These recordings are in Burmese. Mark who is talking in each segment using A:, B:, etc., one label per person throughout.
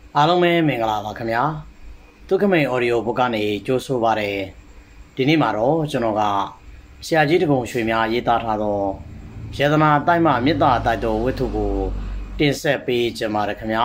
A: အားလုံးပဲမင်္ဂလာပါခင်ဗျာဒုက္ခမိန် audio book ကနေကြိုးဆိုပါတယ်ဒီနေ့မှာတော့ကျွန်တော်ကဆရာကြီးတကုံရွှေများရေးသားထားသောယေဒနာတိုက်မှမေတ္တာတိုက်တော်ဝတ္ထုကိုတင်ဆက်ပေးကြပါရခင်ဗျာ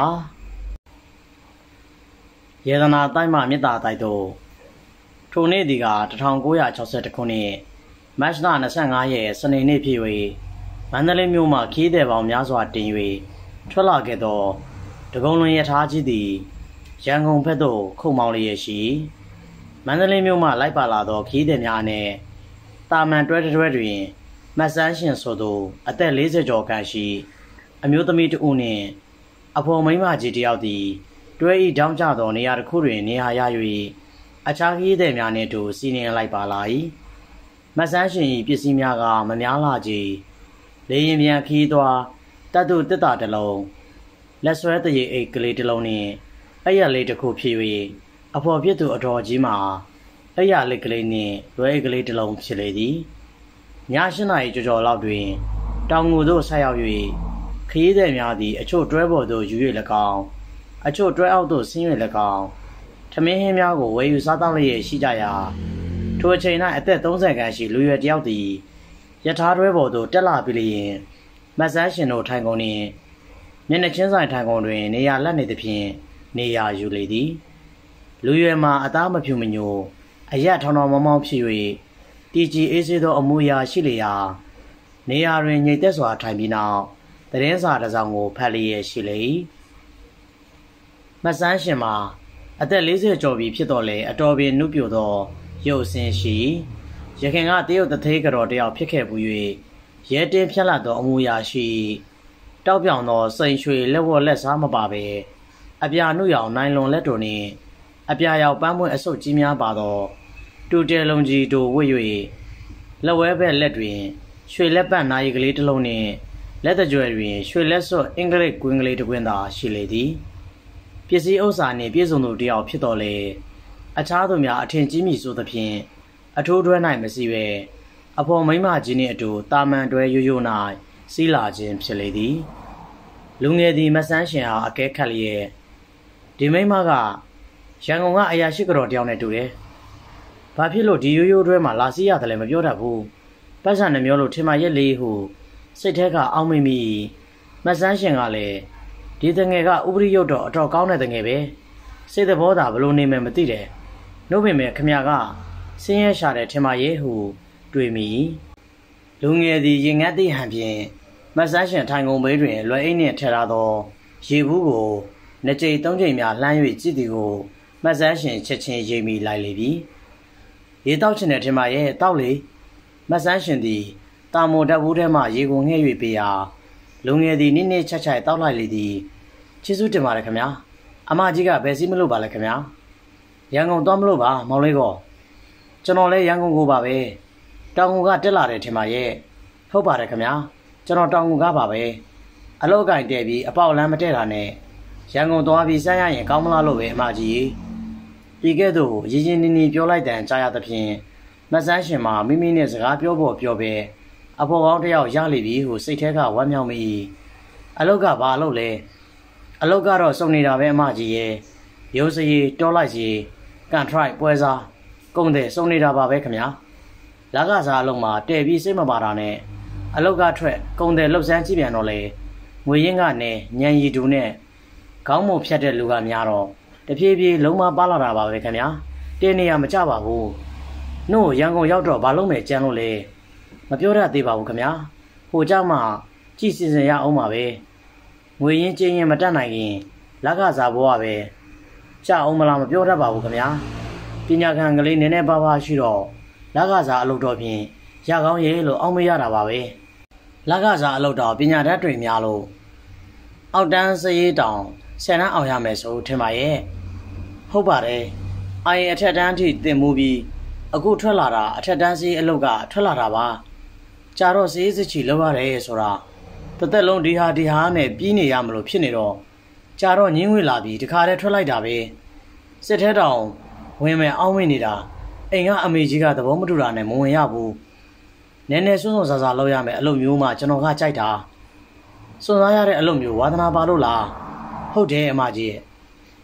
A: ယေဒနာတိုက်မှမေတ္တာတိုက်တော်ထိုနေ့ဒီက1962ခုနှစ်မတ်လ25ရက်စနေနေ့ဖြစ်၍မန္တလေးမြို့မှာခီးတဲ့ပေါင်းများစွာတင်၍ထွက်လာခဲ့သောတကုံလွန်ရထားကြီးသည်ရန်ကုန်ဘက်သို့ခုတ်မောင်းလျက်ရှိမန္တလေးမြို့မှလိုက်ပါလာသောခီးသည်များနှင့်တာမန်တွဲတွဲတွင်မတ်ဆန်းရှင်ဆိုသူအသက်40ကျော်ခန့်ရှိအမျိုးသမီးတဦးနှင့်အဖော်မိန်းမကြီးတယောက်သည်တွဲဤတောင်းကြသောနေရာတစ်ခုတွင်နေရာရ၍အခြားခီးသည်များနှင့်အတူစီးနှင်လိုက်ပါလာ၏မတ်ဆန်းရှင်၏ပစ္စည်းများကမများလာကြလေရင်ပြန်ခီးသွားတတ်သူတစ်တာတစ်လုံးလက်ဆွဲတရေအိတ်ကလေးတစ်လုံးနှင့်အဲ့ရလေးတစ်ခုဖြစ်၍အဖော်ပြစ်သူအတော်ကြီးမှာအဲ့ရလေးကလေးနှင့်လွဲကလေးတစ်လုံးဖြစ်လေသည်ည8 နာရီကျော်လောက်တွင်တောင်ငူသို့ဆက်ရောက်၍ခရီးသည်များသည်အချို့တွဲပေါ်သို့ယူ၍၎င်းအချို့တွဲအောက်သို့ဆင်း၍၎င်းထမင်းဟင်းများကိုဝယ်ယူစားသောက်လျက်ရှိကြရာထိုအချိန်၌အသက်30ခန့်ရှိလူရွယ်တစ်ယောက်သည်ယထာတွဲပေါ်သို့တက်လာပြီးလျင်မတ်ဆန်းရှင်တို့ထိုင်ကုန်နှင့်မျက်နှာချင်းဆိုင်ထိုင်ကုန်တွင်နေရာလက်နေသဖြင့်နေရာယူလေသည်လူရွယ်မှာအသားမဖြူမညိုအရက်ထောင်ထောင်မောင်းမောင်းဖြစ်၍တီကြီးအေးဆေးသောအမူအရာရှိလျာနေရာတွင်ညိတ်သက်စွာထိုင်ပြီးနောက်သတင်းစာတစ်စောင်ကိုဖတ်လျက်ရှိလေ၏မတ်ဆန်းရှင်မှာအသက်40ကျော်ပြီဖြစ်တော်လေအတော်ပင်နုပြိုသောရုပ်အဆင်းရှိရခင်ကတရုတ်တသေးကြော်တယောက်ဖြစ်ခဲ့ပူ၍ရဲတင်းဖြတ်လာသောအမူအရာရှိတောက်ပြောင်သောစိန်ရွှေလက်ဝတ်လက်စားမပါပဲအပြာနှုတ်ရောင်နိုင်လွန်လက်တို့နှင့်အပြာရောက်ပန်းပွင့်အဆုပ်ကြီးများပါသောတူတဲလုံးကြီးတို့ဝတ်၍လက်ဝဲဘက်လက်တွင်ရွှေလက်ပတ်နာရီကလေးတစ်လုံးနှင့်လက်တကြွယ်တွင်ရွှေလက်စွပ်အင်္ဂလိပ်ကွင်းကလေးတစ်ကွင်းသာရှိလေသည်ပစ္စည်းဥစ္စာနှင့်ပြည့်စုံသူတယောက်ဖြစ်တော်လေအခြားသူများအထင်ကြီးမိဆိုသဖြင့်အထိုးတွဲ၌မရှိပဲအဖော်မိန်းမကြီးနှင့်အတူတာမန်တွဲရိုးရိုး၌စီးလာခြင်းဖြစ်လေသည်လူငယ်သည်မဆန်းရှင်ဟာအကဲခတ်လျက်ဒီမိန်းမကရန်ကုန်ကအရာရှိကြော်တယောက်နဲ့တူတယ်။ဘာဖြစ်လို့ဒီရိုးရိုးတွဲမှာလာစီးရတယ်လဲမပြောတတ်ဘူး။ပတ်စံနှမျောလို့ထင်မှရက်လေးဟုစိတ်ထဲကအောင်းမိမိမဆန်းရှင်ကလည်းဒီတငယ်ကဥပရိယုတ်တော့အတော်ကောင်းတဲ့တငယ်ပဲ။စိတ်သဘောသာဘလို့နေမယ်မသိတယ်။နှုတ်ပင်မဲ့ခမရကဆင်းရဲရှာတဲ့ထင်မှရဲ့ဟုတွေးမိ။လူငယ်သည်ရင်ငတ်သည့်ဟန်ဖြင့်မဆန်းရှင်ထိုင်ကုန်ဘေးတွင်လွယ်အိတ်နှင့်ထည့်ထားသောရေဘူးကိုနှစ်ကြိမ်သုံးကြိမ်များလှမ်း၍ကြည့်သည်ကိုမဆန်းရှင်ချက်ချင်းရိပ်မိလိုက်လေပြီရေတောက်ချင်တဲ့ထင်မှရဲ့တောက်လေမဆန်းရှင်သည်တာမိုတက်ဘူးထဲမှရေကိုငှဲ့၍ပေးရာလူငယ်သည်နည်းနည်းချက်ချိုက်တောက်လိုက်လေသည်ကျေးဇူးတင်ပါတယ်ခင်ဗျာအမကြီးကဘယ်စီးမလို့ပါလဲခင်ဗျာရန်ကုန်သွားမလို့ပါမောင်လေးကောကျွန်တော်လည်းရန်ကုန်ကိုပါပဲတောင်ကုန်ကတက်လာတယ်ထင်မှရဲ့ဟုတ်ပါတယ်ခင်ဗျာကျွန်တော်တောင်ကုန်ကပါပဲအလောက်ကိုင်တဲပြီးအပေါက်လမ်းမတဲတာနဲ့ရန်ကုန်သွားပြီးစမ်းရရင်ကောင်းမလားလို့ပဲအမကြီးဒီကဲ့သို့ရင်းရင်းနှီးနှီးပြောလိုက်တဲ့ကြားရသဖြင့်မဆန်းရှင်မှာမိမိနဲ့စကားပြောဖို့ပြောပဲအဖော်ကောင်းတယောက်ရလိပြီဟုစိတ်ထဲကဝမ်းမြောက်မိအလောက်ကဘာလို့လဲအလောက်ကတော့စုံနေတာပဲအမကြီးရဲ့ရိုးစရီတောလိုက်စီကန်ထရိုက်ပွဲစားကုန်တယ်စုံနေတာပါပဲခင်ဗျာလကစားအလုံးမှာတဲပြီးစိတ်မပါတာနဲ့အလောက်ကထွက်ကုန်တယ်လှုပ်ဆန်းကြည့်ပြန်တော့လေငွေရင်းကနေညံရီတူနဲ့ခေါင်းမုံဖြတ်တဲ့လူကများတော့တဖြည်းဖြည်းလုံးမပါလာတာပါပဲခင်ဗျာတင်းနေရမကြပါဘူးနှုတ်ရန်ကုန်ရောက်တော့ဘာလို့မဲကြမ်းလို့လဲမပြောတတ်သေးပါဘူးခင်ဗျာဟိုကြမှာကြည်စီစဉ်ရအောင်ပါပဲငွေရင်းချင်းရင်မတက်နိုင်ရင်လက်ကစားဘွားပဲကြအောင်မလားမပြောတတ်ပါဘူးခင်ဗျာပညာခံကလေးနည်းနည်းပါးပါးရှိတော့လက်ကစားအလုပ်တော်ဖြင့်ရကောင်းရဲ့လို့အောင်းမရတာပါပဲလက်ကစားအလုပ်တော်ပညာတတ်တွေများလို့အောက်တန်းစရေးတောင်ဆယ်တန်းအောင်ရမယ်ဆိုထင်ပါရဲ့ဟုတ်ပါတယ်အိုင်အထက်တန်းအထိတင်မှုပြီးအခုထွက်လာတာအထက်တန်းစီးအလုပ်ကထွက်လာတာပါကြာတော့စီးစစ်ချီလောက်ရတယ်ဆိုတာတစ်သက်လုံးဒီဟာနဲ့ပြီးနေရမလို့ဖြစ်နေတော့ကြာတော့ညင်းဝေးလာပြီးတခါတည်းထွက်လိုက်တာပဲစစ်ထဲတောင်ဝင်မယ်အောင်းဝင်နေတာအိမ်ကအမေကြီးကသဘောမတူတာနဲ့မဝင်ရဘူးနည်းနည်းစွန်းစွန်းစားစားလောက်ရမယ်အလုပ်မျိုးမှကျွန်တော်ကကြိုက်တာစွန့်စားရတဲ့အလုပ်မျိုးဝါသနာပါလို့လားဟုတ်တယ်အမကြီးရဲ့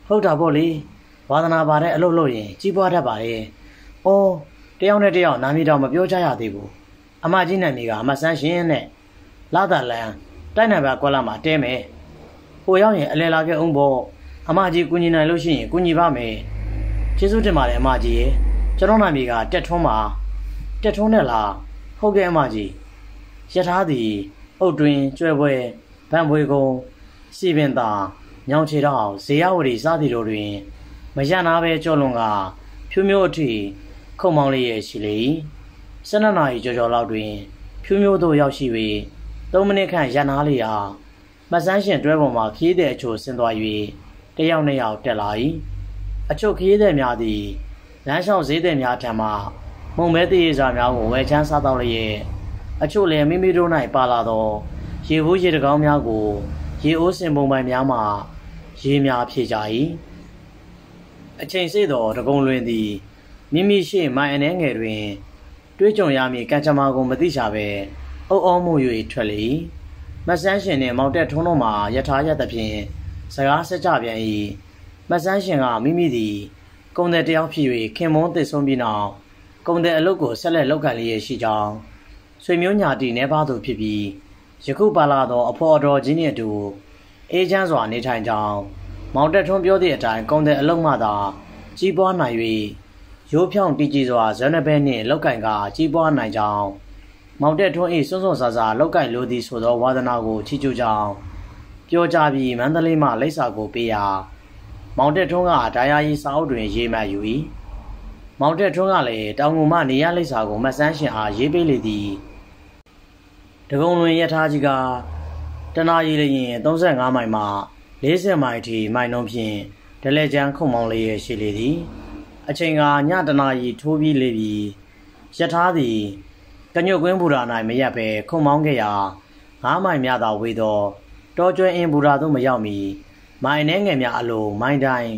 A: ဟုတ်တာပေါ့လေဝါသနာပါတဲ့အလုပ်လုပ်ရင်ကြီးပွားတတ်ပါလေ။အော်တယောက်နဲ့တယောက်နာမည်တော်မပြောကြရသေးဘူး။အမကြီးနာမည်ကအမဆန်းရှင်နဲ့လာတာလန်တိုက်နိုင်ပါကွက်လာမှာတဲမယ်။ဟိုရောက်ရင်အလဲလာခဲ့အောင်ပေါ့အမကြီးကူညီနိုင်လို့ရှိရင်ကူညီပါမယ်။ကျေးဇူးတင်ပါတယ်အမကြီးရေကျွန်တော်နာမည်ကတက်ထွန်းပါတက်ထွန်းနဲ့လားဟုတ်ကဲ့အမကြီးရထားသည်အုတ်တွင်ကျွဲပွဲဗန်ဘွေကုံစီပင်သာညောင်ချေတော့ဇေယဝတီစားသည်တို့တွင်မရနာပဲကြောလွန်ကဖြူမျိုးအထိခုံမောင်းလေးရဲ့ရှိလေ12နာရီကျော်လောက်တွင်ဖြူမျိုးတို့ရောက်ရှိ၍3မိနစ်ခန့်ရနာလေးအားမဆန်းရှင်တွဲပေါ်မှခီးတဲ့အချို့ဆင်းသွား၍တယောက်နှစ်ယောက်တက်လာ၏အချို့ခီးတဲ့များသည်လမ်းလျှောက်ဈေးတဲ့များထံမှမုံမဲတည်ရစာများကိုဝယ်ချမ်းစားတော့လျက်အချို့လည်းမိမိတို့၌ပါလာသောရေဘူးရေတကောင်းများကိုရေအိုးစင်ပုံပိုင်များမှရေများဖြည့်ကြ၏အချိန်စေ့သောတကုံလွင်သည်မိမိရှိမိုင်အနေငယ်တွင်တွေးကြုံရမည်ကံကြမ္မာကိုမသိချပဲအုပ်အောမှု၍ထွက်လေမဆန်းရှင်နှင့်မောင်တက်ထုံးတို့မှယထာရသဖြင့်စကားဆက်ကြပြန်၏မဆန်းရှင်ကမိမိသည်ကုံတဲ့တယောက်ဖြစ်၍ခင်မုန်းသစ်ဆုံးပြီးနောက်ကုံတဲ့အလုပ်ကိုဆက်လက်လုပ်ကိုင်လျက်ရှိကြောင်းဆွေမျိုးညာတီနေပါသူဖြစ်ပြီးယခုပါလာသောအဖော်တော်ကြီးနှင့်အတူအေးချမ်းစွာနေထိုင်ကြောင်းမောင်တက်ထွန်းပြောသည့်အတိုင်းကုံတဲ့အလုပ်မှသာကြီးပွားနိုင်၍ရိုးဖြောင်းတည်ကြည်စွာဇွမ်းနှပဲနှင့်လောက်ကင်ကကြီးပွားနိုင်ကြောင်းမောင်တက်ထွန်း၏စွန့်စွန့်ဆာဆာလောက်ကင်လိုသည်ဆိုသောဝါသနာကိုချီးကျူးကြောင်းပြောကြပြီးမန္တလေးမှလိပ်စာကိုပေးရာမောင်တက်ထွန်းကဒါယာရီစာအုပ်တွင်ရေးမှတ်ယူ၏မောင်တက်ထွန်းကလည်းတောင်ငူမှနေရလိပ်စာကိုမဆန်းရှင်အားရေးပေးလေသည်တကုံလွင်ရထားကြီးကတနာရီလျင်35မိုင်မှ40မိုင်ထိမိုင်နှုန်းဖြင့်ဒလဲချမ်းခုံမောင်းလေးရရှိလေသည်အချိန်ကညတနာရီထိုးပြီးလေပြီရထားသည်ကညွတ်ကွင်းဘူရာ၌မရက်ပဲခုံမောင်းခဲ့ရာ9မိုင်များသာဝေသောတောကျွဲအင်းဘူရာသို့မရောက်မီမိုင်နှဲငယ်များအလိုမိုင်တိုင်း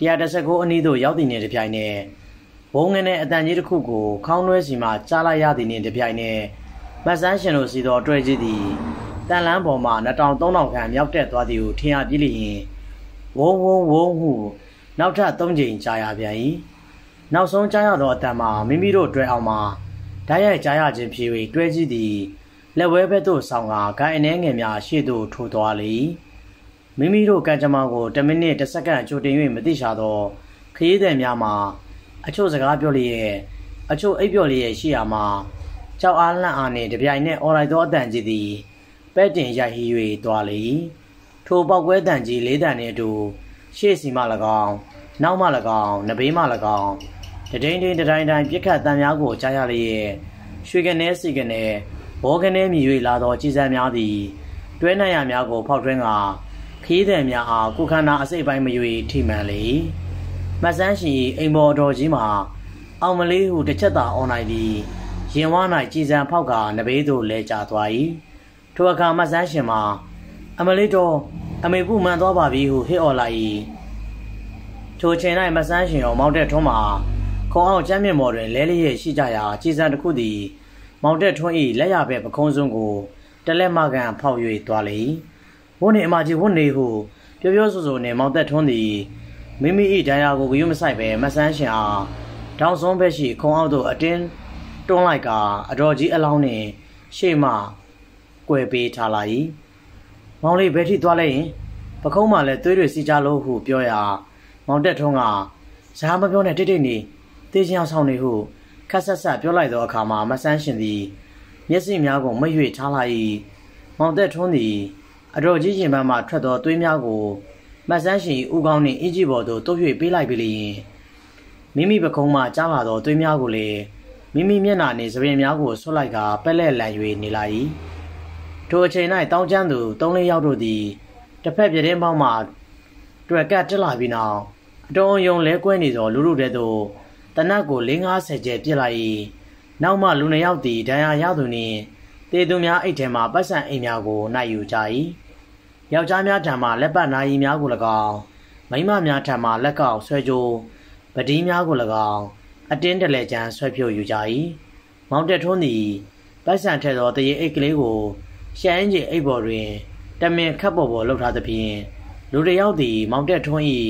A: 119အနီးသို့ရောက်သည်နှင့်တပြိုင်နက်ဘုံငယ်နဲ့အတန်ကြီးတစ်ခုကိုခေါင်းနှွဲစီမှကြားလိုက်ရသည်နှင့်တပြိုင်နက်မဆန်းရှင်တို့စီသောတွေ့ကြီးသည်တန်လန်းပေါ်မှ2000-3000ခန့်မြောက်တက်သွားသည်ကိုထင်ရပြီးလျင်ဝုန်းဝုန်းဝုန်းဟုနောက်ထပ်3ကြိမ်ကြားရပြန်၏နောက်ဆုံးကြားရသောအတန်မှာမိမိတို့တွေ့အောင်မှာဓာတ်ရိုက်ကြားရခြင်းဖြစ်၍တွေ့ကြီးသည်လက်ဝဲဘက်သို့ဆောင်ကဂိုင်းအနေငယ်များရှေ့သို့ထိုးသွားလေမိမိတို့ကံကြမ္မာကို10မိနစ်10စက္ကန့်ကြိုတင်၍မသိရှာသောခရီးသည်များမှာအချို့စကားပြောလျက်အချို့အိပ်ပျော်လျက်ရှိရာမှာကြောက်အားလန့်အားနှင့်တပြိုင်နက်အော်လိုက်သောအတန်ကြီးသည်ပဲ့တင်ရိုက်ဟီ၍သွားလေထိုပေါက်ကွဲတန်ကြီး၄တန်နှင့်အတူရှေ့စီမှ၎င်းနောက်မှ၎င်းနဘေးမှ၎င်းတဒိန်ဒိန်တတိုင်းတိုင်းပြစ်ခတ်တန်များကိုကြားရလျက်ရွှေကနေစီကနေဘောကနေမြည်၍လာသောကြီးစံများသည်တွဲနိုင်ရများကိုဖောက်ထွင်းကခီးသည်များအားကုခန္ဓာအစိတ်ပိုင်းမ၍ထိမှန်လေမဆန်းရှိအိမ်ပေါ်တော်ကြီးမှာအောင်မလေးဟုတစ်ချက်သာအွန်လိုက်ပြီးရင်ဝါ၌ကြီးစံဖောက်ကနဘေးသို့လဲကျသွား၏ထိုအခါမဆန်းရှင်မှာအမလေးတော်အမေဘူးမှန်သွားပါပြီဟုဟစ်အော်လိုက်၏ထိုချိန်၌မဆန်းရှင်ရောမောင်တက်ထွန်းမှာခုံအောင်ကျမ်းမြင့်ပေါ်တွင်လဲလျက်ရှိကြရာကြီးစံတစ်ခုသည်မောင်တက်ထွန်း၏လက်ရဘက်ပခုံးစွန်းကိုတလက်မကန်ဖောက်၍သွားလေဝုန်းနေအမကြီးဝုန်းနေဟုပြောပြောဆိုဆိုနှင့်မောင်တက်ထွန်းသည်မိမိ၏ဒဏ်ရာကိုဂရုမစိုက်ပဲမဆန်းရှင်အားတောင်စွန်းဘက်ရှိခုံအောက်သို့အတင်းတွန်းလိုက်ကအတော်ကြီးအလောင်းနှင့်ရှေ့မှကွယ်ပေးထားလိုက်၏မောင်လေးဘယ်ထိသွားလဲရင်ပခုံးမှလည်းသွေးတွေစီကြလို့ဟုပြောရာမောင်တက်ထွန်းကဇာမပြောနဲ့တိတ်တိတ်နေတေးချင်အောင်ဆောင်နေဟုခက်ဆက်ဆက်ပြောလိုက်သောအခါမှာမဆန်းရှင်သည်မျက်စိများကိုမိတ်၍ထားလိုက်၏မောင်တက်ထွန်းသည်အတော်ကြီးရင်ပန်းမှထွက်သောသွေးများကိုမဆန်းရှင်ဦးကောင်းနှင့်အင်ကြီးပေါ်သို့တုပ်၍ပေးလိုက်ပြီးလျင်မိမိပခုံးမှကြားလာသောသွေးများကိုလည်းမိမိမျက်နှာနှင့်စပင်များကိုဆွတ်လိုက်ကပက်လက်လန်၍နေလိုက်၏ထိုအချိန်၌တောင်းကျမ်းသူ3-4ယောက်တို့သည်တစ်ဖက်ပြတင်းပေါင်းမှတွေ့ကတ်တက်လာပြီးနောက်အတော်အယုံလဲကွဲနေသောလူတို့တဲ့သို့တနတ်ကို50ကျဲပြစ်လိုက်၏နောက်မှလူ2ယောက်သည်ဒဏ်ရာရသူနှင့်တေသူများအိတ်ထဲမှပတ်စံအိမ်များကိုနိုင်ယူကြ၏ယောက်ျားများထံမှလက်ပတ်နာရီများကို၎င်းမိန်းမများထံမှလက်ကောက်ဆွဲကြိုးပတိများကို၎င်းအတင်းတလဲချမ်းဆွဲဖြုတ်ယူကြ၏မောင်တက်ထွန်းသည်ပတ်စံထက်သောတရေအိတ်ကလေးကိုရှမ်းကြီးအိတ်ပေါ်တွင်တမင်ခတ်ပေါ်လှုပ်ထားသဖြင့်လူတစ်ယောက်သည်မောင်တက်ထွန်း၏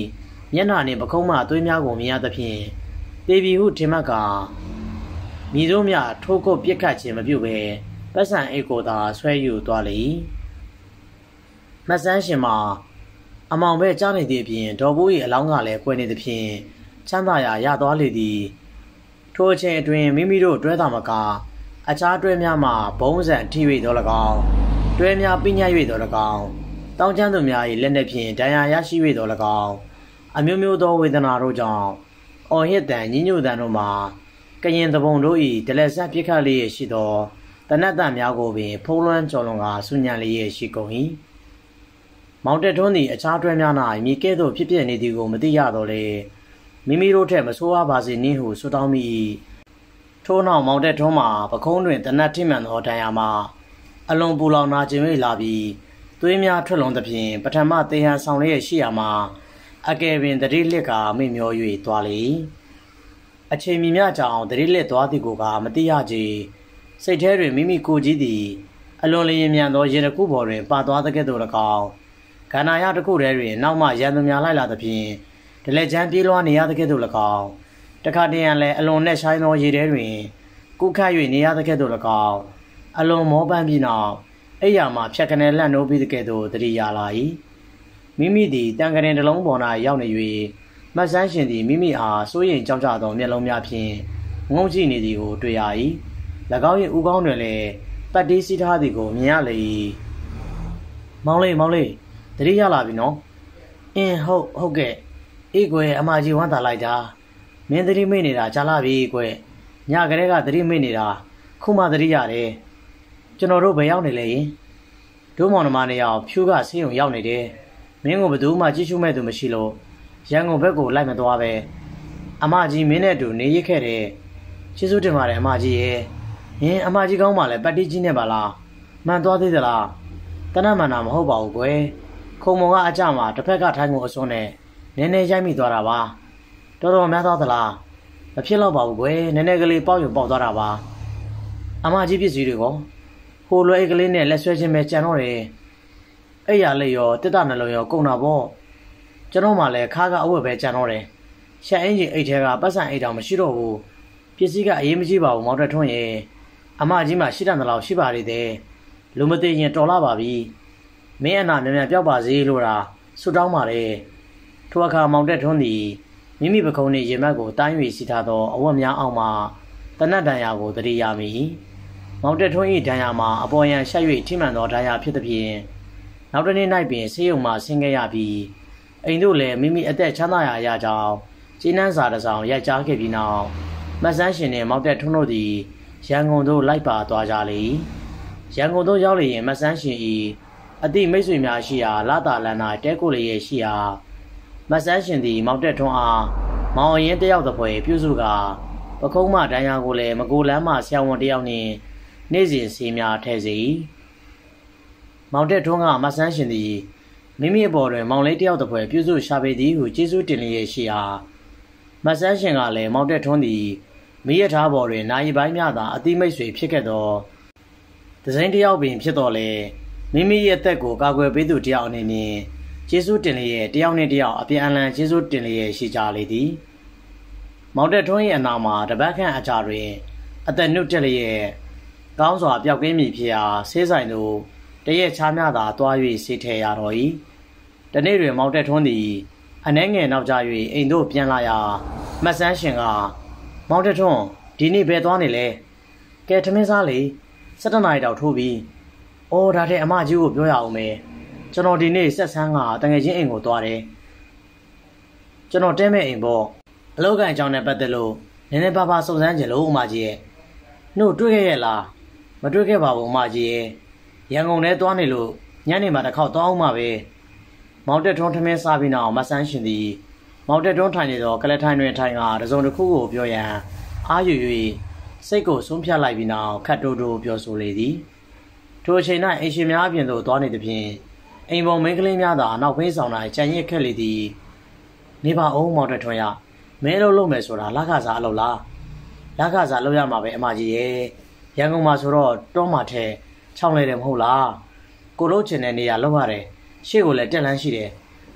A: မျက်နှာနှင့်ပခုံးမှသွေးများကိုမြင်ရသဖြင့်တေပြီဟုထင်မှတ်ကာမိတို့မြထိုးကုတ်ပြစ်ခတ်ခြင်းမပြုဘဲပတ်စံအိတ်ကိုသာဆွဲယူသွားလေမဆန်းရှင်မှာအမောင်ပဲကြားနေသည့်အပြင်ဒေါ်ဘူး၏အလောင်းကလည်းကွယ်နေသဖြင့်ချမ်းသာရာရသွားလေသည်ထိုအချိန်အတွင်းမိမိတို့တွဲတာမကအခြားတွဲများမှဘုံစံထိ၍တော်၎င်းတွဲများပြညတ်၍တော်၎င်းတောင်းချမ်းသူများ၏လက်နက်ဖြင့်ဒဏ်ရာရရှိ၍တော်၎င်းအမျိုးမျိုးသောဝေဒနာတို့ကြောင့်အော်ဟစ်တန်ညညွတ်တန်တို့မှာကရင်သဘုံတို့၏ဒလက်ဆက်ပြစ်ခတ်လျက်ရှိသောတနတ်တန်များကိုပင်ဖုံးလွှမ်းကျော်လွန်ကဆူညံလျက်ရှိကုန်၏မောင်တက်ထွန်းသည်အခြားတွဲများ၌မြေကဲ့သို့ဖြစ်နေသည်ကိုမသိရတော့လေမိမိတို့ထက်မဆိုးဝါးပါစေနှင့်ဟုဆုတောင်းမိ၏ထို့နောက်မောင်တက်ထွန်းမှာပခုံးတွင်တနတ်ထိမှန်သောဒဏ်ရာမှာအလွန်ပူလောင်နာခြင်း၍လာပြီးသွေးများထွက်လွန်သဖြင့်ပထမတေဟန်ဆောင်လျက်ရှိရာမှာအကယ်ပင်တတိလစ်ကမိမျော၍သွားလေအချိန်မီမြကြောင်တတိလစ်သွားသည်ကိုကမသိရကြစိတ်ထဲတွင်မိမိကိုကြီးသည်အလွန်လျင်မြန်သောရေတခုပေါ်တွင်ပါသွားတဲ့ကဲ့သို့၎င်းကန္နာရတစ်ခုတည်းတွင်နောက်မှရန်သူများလိုက်လာသဖြင့်ဒလက်ချမ်းပြေးလွှားနေရတဲ့ကဲ့သို့၎င်းတခါတရံလည်းအလွန်နဲ့ဆိုင်သောရေထဲတွင်ကုခတ်၍နေရတဲ့ကဲ့သို့၎င်းအလွန်မောပန်းပြီးနောက်အိယာမှဖြတ်ကနေလန့်နိုးပြီးတဲ့ကဲ့သို့တတိယလာ၏မိမိသည်တန်ကရင်တစ်လုံးပေါ်၌ရောက်နေ၍မဆန်းရှင်သည်မိမိအားစိုးရိမ်ကြောက်ကြသောမျက်လုံးများဖြင့်ငုံကြည့်နေသည်ကိုတွေ့ရ၏၎င်း၏ဦးခေါင်းတွင်လည်းပတ်တီးစီးထားသည်ကိုမြင်ရလေ၏မောင်လေးတတိယလာပြီနော်ဟုတ်ကဲ့အေးကွယ်အမကြီးဝမ်းသာလိုက်တာမင်းတတိမိတ်နေတာကြားလာပြီကွယ်ညကလေးကတတိမိတ်နေတာခုမှတတိရတယ်ကျွန်တော်တို့ဘယ်ရောက်နေလဲယင်ဒိုးမောင်နှမနဲ့ရောက်ဖြူကဆေးရုံရောက်နေတယ်မင်းကိုဘယ်သူမှကြည့်ရှုမဲ့သူမရှိလို့ရန်ကုန်ဘက်ကိုလိုက်မသွားပဲအမကြီးမင်းနဲ့အတူနေရခဲ့တယ်ကျေးဇူးတင်ပါတယ်အမကြီးရဲ့ဟင်အမကြီးကောင်းပါလဲပတ်တီးကြီးနဲ့ပါလားမှန်သွားသေးသလားတနတ်မှန်တာမဟုတ်ပါဘူးကွယ်ခုံမောင်ကအကြမှာတစ်ဖက်ကထိုင်းကိုအစွန်းနဲ့နည်းနည်းရိုက်မိသွားတာပါတော်တော်များသွားသလားမဖြစ်တော့ပါဘူးကွယ်နည်းနည်းကလေးပေါက်ရုံပေါက်သွားတာပါအမကြီးပစ္စည်းတွေကိုဟိုလွယ်ကလေးနဲ့လက်ဆွဲခြင်းပဲကြံတော့တယ်အဲ့ရလေးရောတစ်တနှလုံးရောကုန်တာပေါ့ကျွန်တော်မှလည်းခါကအဝတ်ပဲကြံတော့တယ်ရှက်အင်ဂျင်အိတ်ထဲကပတ်စံအိတ်တောင်မရှိတော့ဘူးပစ္စည်းကအရေးမကြီးပါဘူးမောင်တက်ထွန်းရဲ့အမကြီးမှရှိတယ်လို့ရှိပါလေတဲ့လူမသိရင်တော်လာပါပြီမင်းအနာမြန်မြန်ပြောက်ပါစေလို့တာဆုတောင်းပါတယ်ထိုအခါမောင်တက်ထွန်းသည်မိမိပခုံးနှင့်ရင်မက်ကိုတိုင်း၍စီထားသောအဝတ်များအောက်မှတနတ်ဒဏ်ရာကိုတတိယမိမောင်တက်ထွန်း၏ဒဏ်ရာမှာအပေါ်ယံရှက်၍ထိမှန်သောဒဏ်ရာဖြစ်သဖြင့်နောက်တစ်နေ့၌ပင်ဆေးရုံမှဆင်းခဲ့ရပြီးအိမ်တို့လည်းမိမိအသက်ချမ်းသာရာအရာကြောင့်ကျင်းနှန်းစာတစ်စောင်ရိုက်ကြားခဲ့ပြီးနောက်မဆန်းရှင်နှင့်မောင်တက်ထွန်းတို့သည်ရန်ကုန်သို့လိုက်ပါသွားကြလေရန်ကုန်သို့ရောက်လျင်မဆန်းရှင်၏အသည့်မိတ်ဆွေများရှိရာလာတာလန်၌တဲကိုလျက်ရှိရာမဆန်းရှင်သည်မောင်တက်ထွန်းအားမောင်ရင်တယောက်တစ်ဖွဲပြုစုကာပခုံးမှဒဏ်ရာကိုလည်းမကိုလန်းမှဆရာဝန်တယောက်နှင့်နေ့စဉ်စီများထဲစေမောင်တက်ထွန်းကမဆန်းရှင်သည်မိမိအပေါ်တွင်မောင်လေးတယောက်တစ်ဖွဲပြုစုရှာပေသည်ဟုကျေးဇူးတင်လျက်ရှိရာမဆန်းရှင်ကလည်းမောင်တက်ထွန်းသည်မိရထားပေါ်တွင်နိုင်ပိုင်းများသာအတိမိတ်ဆွေဖြစ်ခဲ့သောဒဇိန်တယောက်ပင်ဖြစ်တော်လေမိမိရဲ့အသက်ကိုကာကွယ်ပေးသူတယောက်အနေဖြင့်ကျေးဇူးတင်လျက်တယောက်နှင့်တယောက်အပြန်အလှန်ကျေးဇူးတင်လျက်ရှိကြလေသည်မောင်တက်ထွန်း၏အနာမှာတပတ်ခန့်အကြာတွင်အသက်နှုတ်တက်လျက်ကောင်းစွာပျောက်ကင်းမိဖြစ်ရာဆေးဆိုင်သို့တရက်ချားများသာတွား၍ဆေးထဲရတော်၏တနေ့တွင်မောင်တက်ထွန်းသည်အနှဲငယ်နောက်ကျ၍အိမ်သို့ပြန်လာရာမဆန်းရှင်ကမောင်တက်ထွန်းဒီနေ့ဘယ်သွားနေလဲကဲထမင်းစားလေ17နာရီတောက်ထိုးပြီးအော်ဒါတဲ့အမကြီးကိုပြောရအောင်မယ်ကျွန်တော်ဒီနေ့ဆက်ဆန်းကတငယ်ချင်းအိမ်ကိုသွားတယ်ကျွန်တော်တဲမဲ့အိမ်ပေါ့အလောက်ကန်အကြောင်းနဲ့ပတ်သက်လို့နည်းနည်းပါးပါးစုံစမ်းကြလို့အမကြီးရဲ့နှုတ်တွေ့ခဲ့ရဲ့လားမတွေ့ခဲ့ပါဘူးအမကြီးရဲ့ရန်ကုန်ထဲသွားနေလို့ညနေမှတစ်ခေါက်သွားအောင်ပါပဲမောင်တက်ထွန်းထမင်းစားပြီးနောက်မဆန်းရှင်သည်မောင်တက်ထွန်းထိုင်နေသောကလထိုင်တွင်ထိုင်ကတစုံတစ်ခုကိုပြောရန်အားယူ၍စိတ်ကိုဆုံးဖြတ်လိုက်ပြီးနောက်ခတ်တိုးတိုးပြောဆိုလေသည်ထိုအချိန်၌အိမ်ရှင်များအပြင်သို့သွားနေသဖြင့်အိမ်ပေါ်မိန်းကလေးများသာနောက်ဖေးဆောင်၌ကြံရစ်ခက်လေသည်နေပါအောင်မောင်တက်ထွန်းရမဲလုပ်မယ်ဆိုတာလခစားအလုပ်လားလခစားလုပ်ရမှာပဲအမကြီးရဲ့ရန်ကုန်မှာဆိုတော့တောမှာထဲချောင်းလေတယ်မဟုတ်လားကိုလို့ချင်တဲ့နေရာလောက်ရတယ်ရှေ့ကိုလည်းတက်လန်းရှိတယ်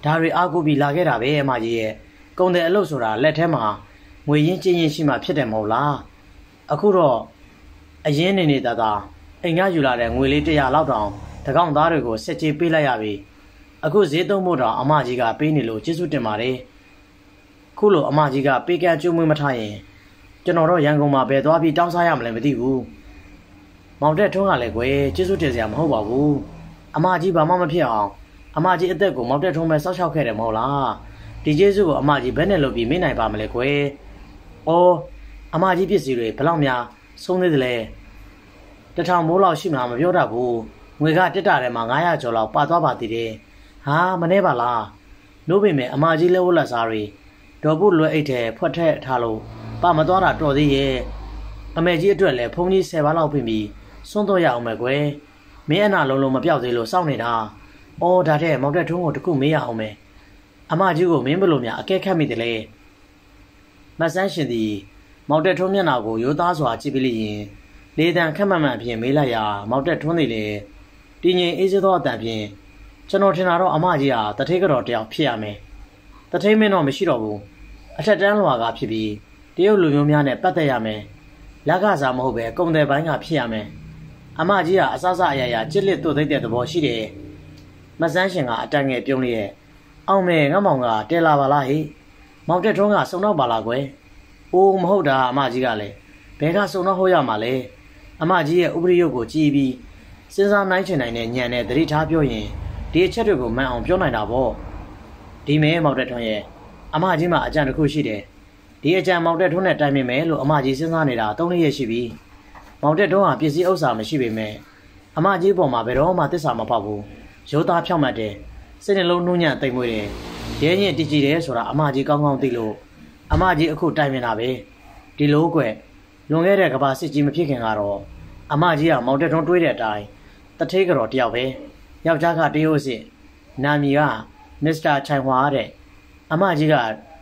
A: ဒါတွေအားကိုးပြီးလာခဲ့တာပဲအမကြီးရဲ့ကုန်တဲ့အလုပ်ဆိုတာလက်ထဲမှာငွေရင်းချင်းချင်းရှိမှဖြစ်တယ်မဟုတ်လားအခုတော့အရင်နေနေတာအိမ်ကယူလာတဲ့ငွေလေး100လောက်တောင်တကောင်သားတွေကိုဆက်ကြေးပေးလိုက်ရပြီအခုဈေးသုံးဖို့တော့အမကြီးကပေးနေလို့ကျေးဇူးတင်ပါတယ်ခုလိုအမကြီးကပေးကမ်းကျွေးမွေးမထားရင်ကျွန်တော်တို့ရန်ကုန်မှာဘယ်သွားပြီးတောင်းစားရမလဲမသိဘူးမောင်တက်ထွန်းကလည်းကွယ်ကျေးဇူးတင်စရာမဟုတ်ပါဘူးအမကြီးဘာမှမဖြစ်အောင်အမကြီးအသက်ကိုမောင်တက်ထွန်းပဲစောက်ရှောက်ခဲ့တယ်မဟုတ်လားဒီကျေးဇူးကိုအမကြီးဘယ်နဲ့လုပ်ပြီးမေ့နိုင်ပါမလဲကွယ်အော်အမကြီးပစ္စည်းတွေဘယ်လောက်များဆုံးသေးတယ်လဲ1000မိုးလောက်ရှိမှမပြောတတ်ဘူးငွေကတက်တာထဲမှာ900ကျော်လောက်ပါသွားပါသေးတယ်ဟာမနေပါလားနို့ပေမဲ့အမကြီးလက်ဝတ်လက်စားတွေဒေါ်ပုလွယ်အိတ်ထဲဖွက်ထက်ထားလို့ပါမသွားတာတော်သေးရဲ့အမေကြီးအတွက်လည်းဖုန်းကြီး10ပါးလောက်ပြင်ပြီးစွန့်တော့ရအောင်မယ်ကွယ်မင်းအနာလုံးလုံးမပြောက်သေးလို့စောင့်နေတာအော်ဒါတဲ့မောင်တက်ထုံးကိုတခုမေးရအောင်မယ်အမကြီးကိုမင်းဘလို့များအကဲခတ်မိတယ်လေမဆန်းရှင်သည်မောင်တက်ထုံးမျက်နှာကိုရိုးသားစွာကြည့်ပြီးလျင်လေတံခက်မှန်မှန်ဖြင့်မေးလိုက်ရာမောင်တက်ထွန်းသည်လည်းတည်ငြိမ်အေးစေးသောအတန်ဖြင့်ကျွန်တော်ထင်တာတော့အမကြီးဟာတထေးကတော့တယောက်ဖြစ်ရမယ်တထေးမင်းတော့မရှိတော့ဘူးအထက်တန်းလွာကဖြစ်ပြီးတရုတ်လူမျိုးများနဲ့ပတ်သက်ရမယ်လက်ကစားမဟုတ်ပဲကုံတယ်ပိုင်းကဖြစ်ရမယ်အမကြီးကအစစအရာရာကြစ်လက်တို့သိတဲ့သဘောရှိတယ်မဆန်းရှင်ကအတန်ငယ်ပြုံးလျက်အောင်မဲငါမောင်ကတဲလာပါလားဟိမောင်တက်ထုံးကစုံတော့ပါလားကွယ်အိုးမဟုတ်တာအမကြီးကလည်းဘဲကစုံတော့ဟုတ်ရမှာလဲအမကြီးရဲ့ဥပဒေရုပ်ကိုကြည်ပြီးစဉ်းစားနိုင်ချင်နိုင်တဲ့ညံနဲ့သတိထားပြောရင်ဒီအချက်တွေကိုမှန်အောင်ပြောနိုင်တာပေါ့ဒီမဲမောင်တက်ထွန်းရဲ့အမကြီးမှာအကြံတစ်ခုရှိတယ်ဒီအကြံမောင်တက်ထွန်းနဲ့တိုင်ပင်မယ်လို့အမကြီးစဉ်းစားနေတာ3ရက်ရှိပြီမောင်တက်ထွန်းဟာပစ္စည်းဥစ္စာမရှိပေမဲ့အမကြီးပေါ်မှာဘယ်တော့မှသစ္စာမဖောက်ဘူးရိုးသားဖြောင့်မတ်တယ်စိတ်နှလုံးနှူးညံ့သိမ်မွေ့တယ်ရဲညစ်တည်ကြည်တယ်ဆိုတာအမကြီးကောင်းကောင်းသိလို့အမကြီးအခုတိုင်ပင်တာပဲဒီလိုကွယ်လွန်ခဲ့တဲ့ကဘာစစ်ကြီးမဖြစ်ခင်ကတော့အမကြီးကမောင်တက်ထွန်းတွေးတဲ့အတိုင်းတထေးကတော့တယောက်ပဲယောက်ျားကတရုတ်စစ်နာမည်ကမစ္စတာချိုင်ဟွာတဲ့အမကြီးက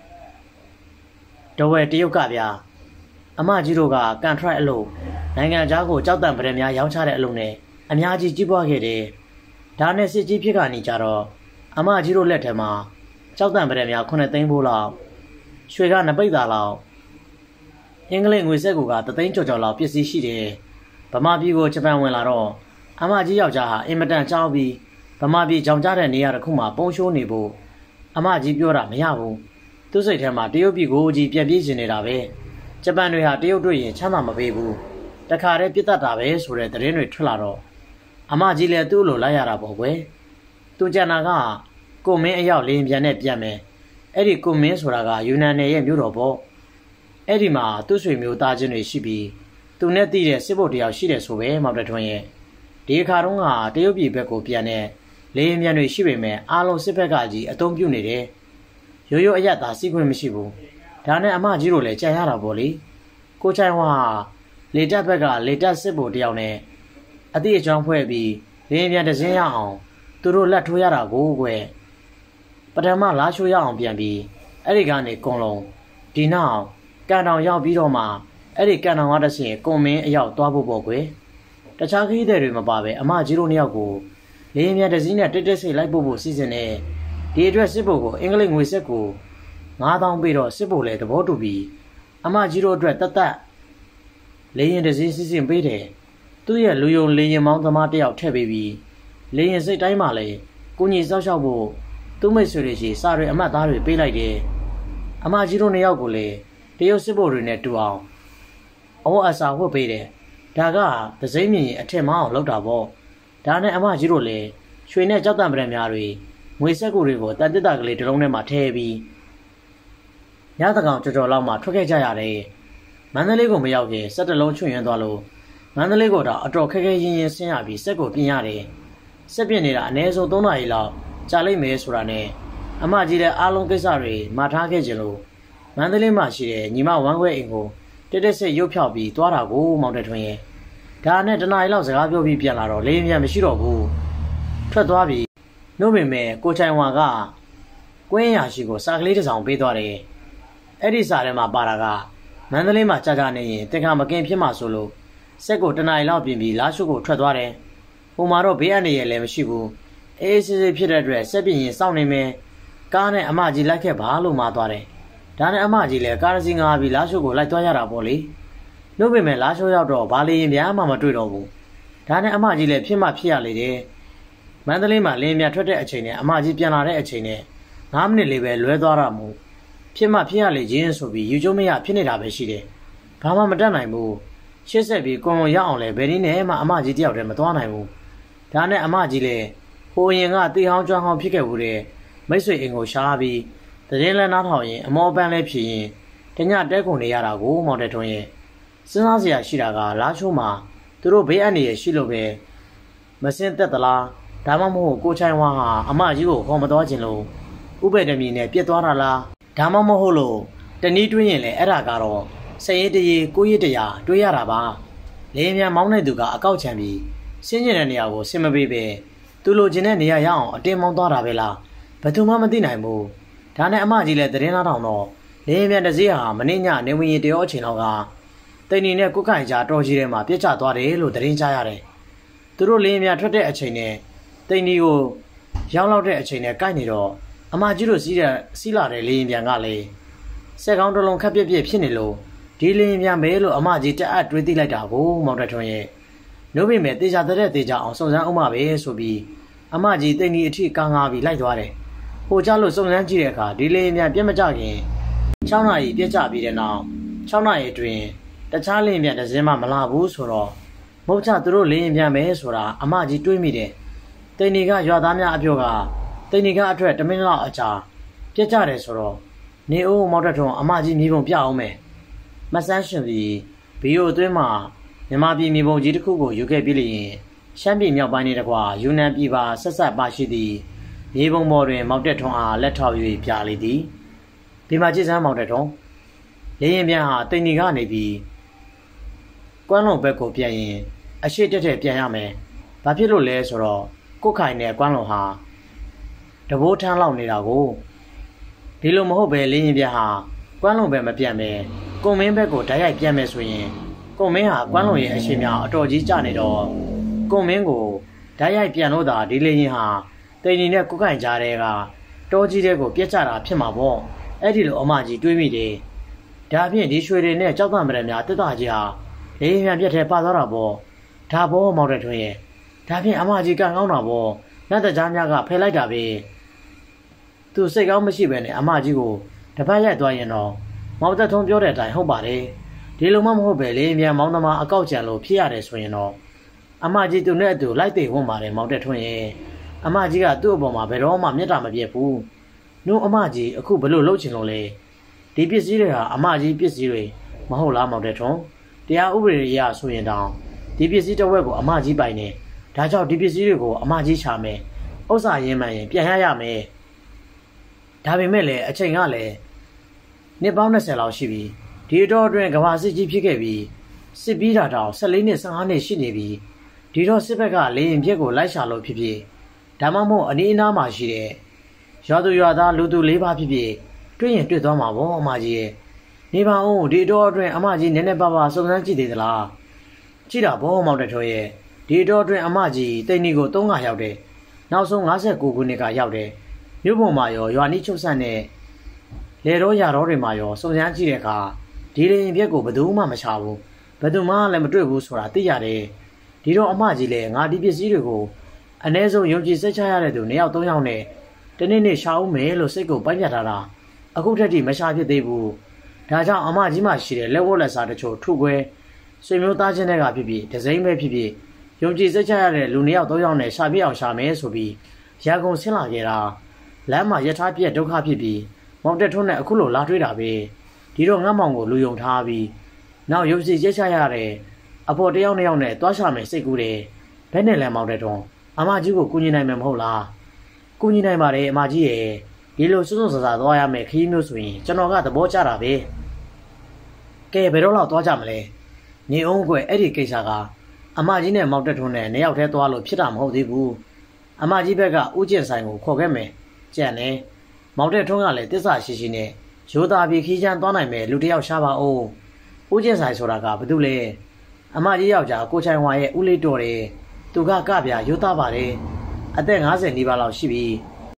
A: ဒဝဲတရုတ်ကဗျာအမကြီးတို့ကကန်ထရိုက်အလုပ်နိုင်ငံခြားကိုကြောက်တံပရဲများရောင်းချတဲ့အလုပ်နဲ့အများကြီးကြီးပွားခဲ့တယ်ဒါနဲ့စစ်ကြီးဖြစ်ကနေကြတော့အမကြီးတို့လက်ထက်မှာကြောက်တံပရဲများ9သိန်းဖိုးလောက်ရွှေက2ပိတ်သားလောက်အင်္ဂလိပ်ငွေစက်ကူက3သိန်းကျော်ကျော်လောက်ပစ္စည်းရှိတယ်ဗမာပြည်ကိုဂျပန်ဝင်လာတော့အမကြီးယောက်ျားဟာအင်မတန်ကြောက်ပြီးဗမာပြည်ကြောင်ကြတဲ့နေရာတစ်ခုမှာပုံရှိုးနေဖို့အမကြီးပြောတာမရဘူးသူ့စိတ်ထဲမှာတရုတ်ပြည်ကိုကြီးပြန်ပြေးနေနေတာပဲဂျပန်တွေဟာတရုတ်တွေ့ရင်ချမ်းသာမပေးဘူးတခါတည်းပြစ်တတ်တာပဲဆိုတဲ့သတင်းတွေထွက်လာတော့အမကြီးလည်းသူ့လိုလိုက်ရတာပေါ့ကွယ်သူကြံနာကကိုမင်းအရောက်လင်းပြန်နဲ့ပြန်မယ်အဲ့ဒီကိုမင်းဆိုတာကယူနန်နယ်ရဲ့မြို့တော်ပေါ့အဲ့ဒီမှာသူ့ဆွေမျိုးသားချင်းတွေရှိပြီးသူနဲ့တည်တဲ့စစ်ဘုတ်တယောက်ရှိတယ်ဆိုပဲမောင်တထွန်းရဲ့ဒီအခါတုန်းကတရုတ်ပြည်ဘက်ကိုပြန်တဲ့လေယာဉ်ပြန်တွေရှိပေမဲ့အားလုံးစစ်ဘက်ကကြီးအုံပြုနေတယ်ရိုးရိုးအရက်သာစီးခွင့်မရှိဘူးဒါနဲ့အမကြီးတို့လည်းကြံရတာပေါ့လေကိုချိုင်ဝါလေတက်ဘက်ကလေတက်စစ်ဘုတ်တယောက်နဲ့အတိအကျွမ်းဖွဲ့ပြီးလေယာဉ်ပြန်တစ်စင်းရအောင်သူတို့လက်ထိုးရတာကိုကွယ်ပထမလာချိုးရအောင်ပြန်ပြီးအဲ့ဒီကနေကုံလုံးဒီနောက်ကန်တောင်ရောက်ပြီးတော့မှအဲ့ဒီကန်တောင်ကတဆင့်ကွန်မင်းအရောက်သွားဖို့ပေါ့ကွယ်တခြားခရီးသည်တွေမပါပဲအမကြီးတို့နှစ်ယောက်ကိုလေယာဉ်ပြန်တစ်စီးနဲ့တိတ်ဆိတ်လိုက်ဖို့စီစဉ်နေဒီအတွက်စစ်ဘုတ်ကိုအင်္ဂလိပ်ငွေစက်ကို9000ပေးတော့စစ်ဘုတ်လည်းသဘောတူပြီးအမကြီးတို့အတွက်တတ်လေယာဉ်တစ်စီးစီစဉ်ပေးတယ်သူ့ရဲ့လူယုံလေယာဉ်မောင်းသမားတယောက်ထည့်ပေးပြီးလေယာဉ်စိတ်တိုင်းမှာလည်းကိုကြီးစောက်ရှောက်ဖို့သူ့မိတ်ဆွေတွေရှိစာတွေအမတ်သားတွေပေးလိုက်တယ်အမကြီးတို့နှစ်ယောက်ကိုလည်းတရုတ်စစ်ဘုတ်တွေနဲ့တူအောင်အဝတ်အစားဝတ်ပေးတယ်ဒါကဒစိမ့်မြင်အထက်မအောင်လုပ်တာပေါ့ဒါနဲ့အမကြီးတို့လည်းရွှေနဲ့ကြောက်တံပရံများတွေငွေဆက်ကူတွေကိုတန်တစ်တာကလေးတစ်လုံးထဲမှာထည့်ပြီးညတကောင်ကြော်ကြော်လောက်မှထွက်ခဲ့ကြရတယ်မန္တလေးကိုမရောက်ခင်17လုံးချွတ်ရင်းသွားလို့မန္တလေးကိုတော့အတော်ခက်ခဲရင်းရင်းဆင်းရပြီးစက်ကိုပြင်ရတယ်စက်ပြစ်နေတာအနည်းဆုံး3နာရီလောက်ကြာလိမ့်မယ်ဆိုတာနဲ့အမကြီးတဲ့အားလုံးကိစ္စတွေမှာထားခဲ့ကြလို့မန္တလေးမှာရှိတဲ့ညီမဝမ်းခွဲအိမ်ကိုတက်ဆိတ်ရုပ်ဖြောက်ပြီးသွားတာကိုမောင်တက်ထွန်းရဲ့ဒါနဲ့တနားရီလောက်စကားပြောပြီးပြန်လာတော့လေယာဉ်ပြန်မရှိတော့ဘူးထွက်သွားပြီးနှုတ်ပင်မဲ့ကိုချိုင်ဝါကကွင်းရရှိကိုစာကလေးတစ်စောင်ပေးသွားတယ်အဲ့ဒီစာထဲမှာပါတာကမန္တလေးမှာကြာကြာနေရင်တင်ခါမကင်ဖြစ်မှာဆိုလို့စက်ကိုတနားရီလောက်ပြင်ပြီးလာရှုကိုထွက်သွားတယ်ဟိုမှာတော့ဘေးအန္တရာယ်လည်းမရှိဘူးအေးစစ်စစ်ဖြစ်တဲ့အတွက်စက်ပြင်ရင်စောင့်နေမယ်ကားနဲ့အမကြီးလိုက်ခဲ့ပါလို့မှာသွားတယ်ဒါနဲ့အမကြီးလည်းကားစီငါပြီးလာရှိုးကိုလိုက်သွားရတာပေါ့လေနှုတ်ပေမဲ့လာရှိုးရောက်တော့ဘာလီရင်ပြန်မှမတွေ့တော့ဘူးဒါနဲ့အမကြီးလည်းဖြစ်မှဖြစ်ရလေတယ်မန္တလေးမှာလင်းမြထွက်တဲ့အချိန်နဲ့အမကြီးပြန်လာတဲ့အချိန်နဲ့9 မိနစ်လေးပဲလွဲသွားတာမို့ဖြစ်မှဖြစ်ရလေခြင်းဆိုပြီးယူကျုံမရဖြစ်နေတာပဲရှိတယ်ဘာမှမတတ်နိုင်ဘူးရှစ်ဆက်ပြီးကွန်ကွန်ရအောင်လဲဘယ်နည်းနဲ့မှအမကြီးတယောက်တည်းမသွားနိုင်ဘူးဒါနဲ့အမကြီးလည်းဟိုရင်ကတေဟောင်းကျွမ်းဟောင်းဖြစ်ခဲ့ဘူးတဲ့မိတ်ဆွေအိမ်ကိုရှားပြီးတရင်လည်းနားထောင်ရင်အမောပန်းလည်းဖြစ်ရင်တညတဲကုန်နေရတာကိုမောင်တဲ့ထွန်းရဲ့စဉ်းစားစရာရှိတာကလားချိုးမှာသူတို့ဘေးအန္တရာယ်ရှိလို့ပဲမစင်သက်သလားဒါမှမဟုတ်ကိုချိုင်ဝါဟာအမကြီးကိုခေါ်မသွားခြင်းလို့ဥပေတမီနဲ့ပြစ်သွားတာလားဒါမှမဟုတ်လို့တနည်းတွင်းရင်လည်းအဲ့ဒါကတော့စရင်တရေကိုရစ်တရာတွေးရတာပါလေမြန်မောင်းတဲ့သူကအကောက်ချံပြီးဆင်းကျင်တဲ့နေရာကိုဆင်မပေးပဲသူလိုချင်တဲ့နေရာရအောင်အတင်းမောင်းသွားတာပဲလားဘယ်သူမှမသိနိုင်ဘူးဒါနဲ့အမကြီးလည်းသတင်းသားထောင်တော့လေမြန်တစည်းဟာမင်းညနေဝင်ရင်တရောအချိန်လောက်ကတိန်နေနဲ့ကုတ်ခိုင်ကြားတော်ကြီးထဲမှာပြစ်ကျသွားတယ်လို့သတင်းကြားရတယ်သူတို့လေမြန်ထွက်တဲ့အချိန်နဲ့တိန်ဒီကိုရောက်လောက်တဲ့အချိန်နဲ့ကိုက်နေတော့အမကြီးတို့စီးလာတဲ့လေရင်ပြန်ကလည်းစက်ကောင်းတစ်လုံးခက်ပြက်ပြက်ဖြစ်နေလို့ဒီလေရင်ပြန်ပဲလို့အမကြီးတက်အပ်တွေးသိလိုက်တာကိုမောင်တက်ထွန်းရဲ့နှုတ်ပေမဲ့တေချာတဲ့တေချာအောင်စုံစမ်းအောင်မပဲဆိုပြီးအမကြီးတိန်ဒီအထိကားငါပြီးလိုက်သွားတယ်ဟိုကြလို့စုံစမ်းကြည့်တဲ့အခါဒီလေရင်ပြန်ပြက်မကြခင်6 နာရီပြက်ကြပြီးတဲ့နောက်6 နာရီအတွင်းတခြားလေရင်ပြန်တစ်စင်းမှမလာဘူးဆိုတော့မဟုတ်ချသူတို့လေရင်ပြန်ပဲဆိုတာအမကြီးတွေးမိတယ်တိန်ဒီကရွာသားများအပြောကတိန်ဒီကအထွက်1 မိနစ်လောက်အကြာပြက်ကြတယ်ဆိုတော့နေအိုးမောက်တက်ထွန်းအမကြီးမြေပုံပြအောင်မယ်မဆန်းရှင်ပြီးဘီယိုအတွင်းမှာမြန်မာပြည်မြေပုံကြီးတစ်ခုကိုယူခဲ့ပြီးလျင်ရှမ်းပြည်မြောက်ပိုင်းနေတကွာယူနန်ပြည်ပါဆက်ဆက်ပါရှိသည့်မြေပုံပေါ်တွင်မောက်တက်ထွန်းအားလက်ထောက်၍ပြလေသည်ဒီမှာကြည်စမ်းမောက်တက်ထွန်းလေရင်ပြန်ဟာတိန်ဒီကနေပြီးကွမ်းလုံးဘက်ကိုပြန်ရင်အရှိတက်ပြန်ရမယ်ဘာဖြစ်လို့လဲဆိုတော့ကုတ်ခိုင်နဲ့ကွမ်းလုံးဟာတဘိုးထမ်းလောက်နေတာကိုဒီလိုမဟုတ်ပဲလေရင်ပြန်ဟာကွမ်းလုံးပဲမပြန်ပဲကွန်မင်းဘက်ကိုဓာတ်ရိုက်ပြန်မယ်ဆိုရင်ကွန်မင်းဟာကွမ်းလုံးရဲ့အရှိများအတော်ကြီးကျနေတော့ကွန်မင်းကိုဓာတ်ရိုက်ပြန်လို့သာဒီလေရင်ဟာတိန်ဒီနဲ့ကုတ်ခိုင်ကြားတဲ့ကတောကြီးတဲ့ကိုပြက်ကျတာဖြစ်မှာပေါ့အဲ့ဒီလိုအမကြီးတွေးမိတယ်ဒါဖြင့်ဒီရွှေတွေနဲ့ကြောက်တံမရများတက်တာကြီးဟာလေရင်ပြန်ပြက်ထဲပါသွားတာပေါ့ဒါပေါ့မောက်တဲ့ထွန်းရဲ့ဒါဖြင့်အမကြီးကကောင်းတာပေါ့နတ်တကြားများကဖယ်လိုက်တာပဲသူစိတ်ကောင်းမရှိပဲနဲ့အမကြီးကိုတပတ်ရိုက်သွားရင်တော့မောင်သက်ထုံးပြောတဲ့အတိုင်းဟုတ်ပါတယ်ဒီလိုမှမဟုတ်ပဲလေမြန်မောင်သမားအကောက်ကြံလို့ဖြစ်ရတယ်ဆိုရင်တော့အမကြီးသူနဲ့အတူလိုက်သေးဝတ်ပါတယ်မောင်သက်ထွန်းရဲ့အမကြီးကသူ့အပေါ်မှာဘယ်တော့မှမျက်တာမပြတ်ဘူးနှုတ်အမကြီးအခုဘလို့လှုပ်ချင်လို့လဲဒီပစ္စည်းတွေဟာအမကြီးပစ္စည်းတွေမဟုတ်လားမောင်သက်ထွန်းတရားဥပဒေအရဆိုရင်တောင်ဒီပစ္စည်းတစ်ဝက်ကိုအမကြီးပိုင်နေဒါကြောင့်ဒီပစ္စည်းတွေကိုအမကြီးရှာမယ်ဥစ္စာရင်းမှန်ရင်ပြန်ရမယ်ဒါပေမဲ့လည်းအချိန်ကလည်းနှစ်ပေါင်း20လောက်ရှိပြီဒီတော့အတွင်းကဘာစစ်ကြီးဖြစ်ခဲ့ပြီးစစ်ပြီးတာတောင်14နှစ်15နှစ်ရှိနေပြီဒီတော့စစ်ဘက်ကလေရင်ပြက်ကိုလိုက်ရှာလို့ဖြစ်ဖြစ်ဒါမှမဟုတ်အနီးအနားမှာရှိတဲ့ရွာသူရွာသားလူသူ4 ပါးဖြစ်ဖြစ်တွေ့ရင်တွေ့သွားမှာပေါ့အမကြီးရဲ့နေပါဦးဒီတော့အတွင်းအမကြီးနည်းနည်းပါးပါစုံစမ်းကြည့်သေးသလားကြည့်တာပေါ့မောင်တက်ထွန်းရဲ့ဒီတော့အတွင်းအမကြီးတိန်နီကို3 ခါရောက်တယ်နောက်ဆုံး59 ခုနှစ်ကရောက်တယ်မြို့ပေါ်မှာရောရွာနီးချုပ်ဆန့်နဲ့လေတော့ရတော့တွေမှာရောစုံစမ်းကြည့်တဲ့အခါဒီလေရင်ပြက်ကိုဘယ်သူမှမချဘူးဘယ်သူမှလည်းမတွေ့ဘူးဆိုတာသိရတယ်ဒီတော့အမကြီးလည်းငါဒီပစ္စည်းတွေကိုအ ਨੇ ဆုံးယုံကြည်စိတ်ချရတဲ့သူ2 ယောက် 3 ယောက်နဲ့တနေ့ရှာဦးမယ်လို့စိတ်ကိုပိုင်းဖြတ်ထားတာအခုထက်ထိမရှာဖြစ်သေးဘူးဒါကြောင့်အမကြီးမှရှိတဲ့လက်ဝတ်လက်စားတချို့ထုခွဲဆွေမျိုးသားချင်းတွေကဖြစ်ဖြစ်ဒဇိမ့်ပဲဖြစ်ဖြစ်ယုံကြည်စိတ်ချရတဲ့လူ2 ယောက် 3 ယောက်နဲ့ရှာပြအောင်ရှာမယ်ဆိုပြီးရာကုန်ဆင်းလာခဲ့တာလမ်းမှာရထားပြက်ဒုက္ခဖြစ်ပြီးမောင်တက်ထွန်းနဲ့အခုလိုလာတွေ့တာပဲဒီတော့ငတ်မောင်ကိုလူယုံထားပြီးနောက်ရုပ်စီရက်ချရတဲ့အဖော်တယောက်2 ယောက်နဲ့တွားရှာမယ်စိတ်ကူးတယ်ဘယ်နဲ့လဲမောင်တက်ထွန်းအမကြီးကိုကူညီနိုင်မှာမဟုတ်လားကူညီနိုင်ပါတယ်အမကြီးရဲ့ဒီလိုစွတ်စွတ်ဆာဆာသွားရမယ်ခီးမျိုးဆိုရင်ကျွန်တော်ကသဘောကျတာပဲကဲဘယ်တော့လောက်သွားကြမလဲနေအောင်ကွအဲ့ဒီကိစ္စကအမကြီးနဲ့မောင်တက်ထွန်းနဲ့2 ယောက်တည်းသွားလို့ဖြစ်တာမဟုတ်သေးဘူးအမကြီးဘက်ကဦးကျင်ဆိုင်ကိုခေါ်ခဲ့မယ်ကြံ့နေမောင်တက်ထွန်းကလည်းတစ္ဆာရှိရှိနဲ့ရိုးသားပြီးခီးချမ်းသွားနိုင်မယ်လူ 1 ယောက်ရှာပါဦးဦးကျင်ဆိုင်ဆိုတာကဘာတူလဲအမကြီးယောက်ျားကိုချိုင်ဝါရဲ့ဦးလေးတော်တယ်သူကပြရိုးသားပါတယ်အသက်50 နီးပါးလောက်ရှိပြီ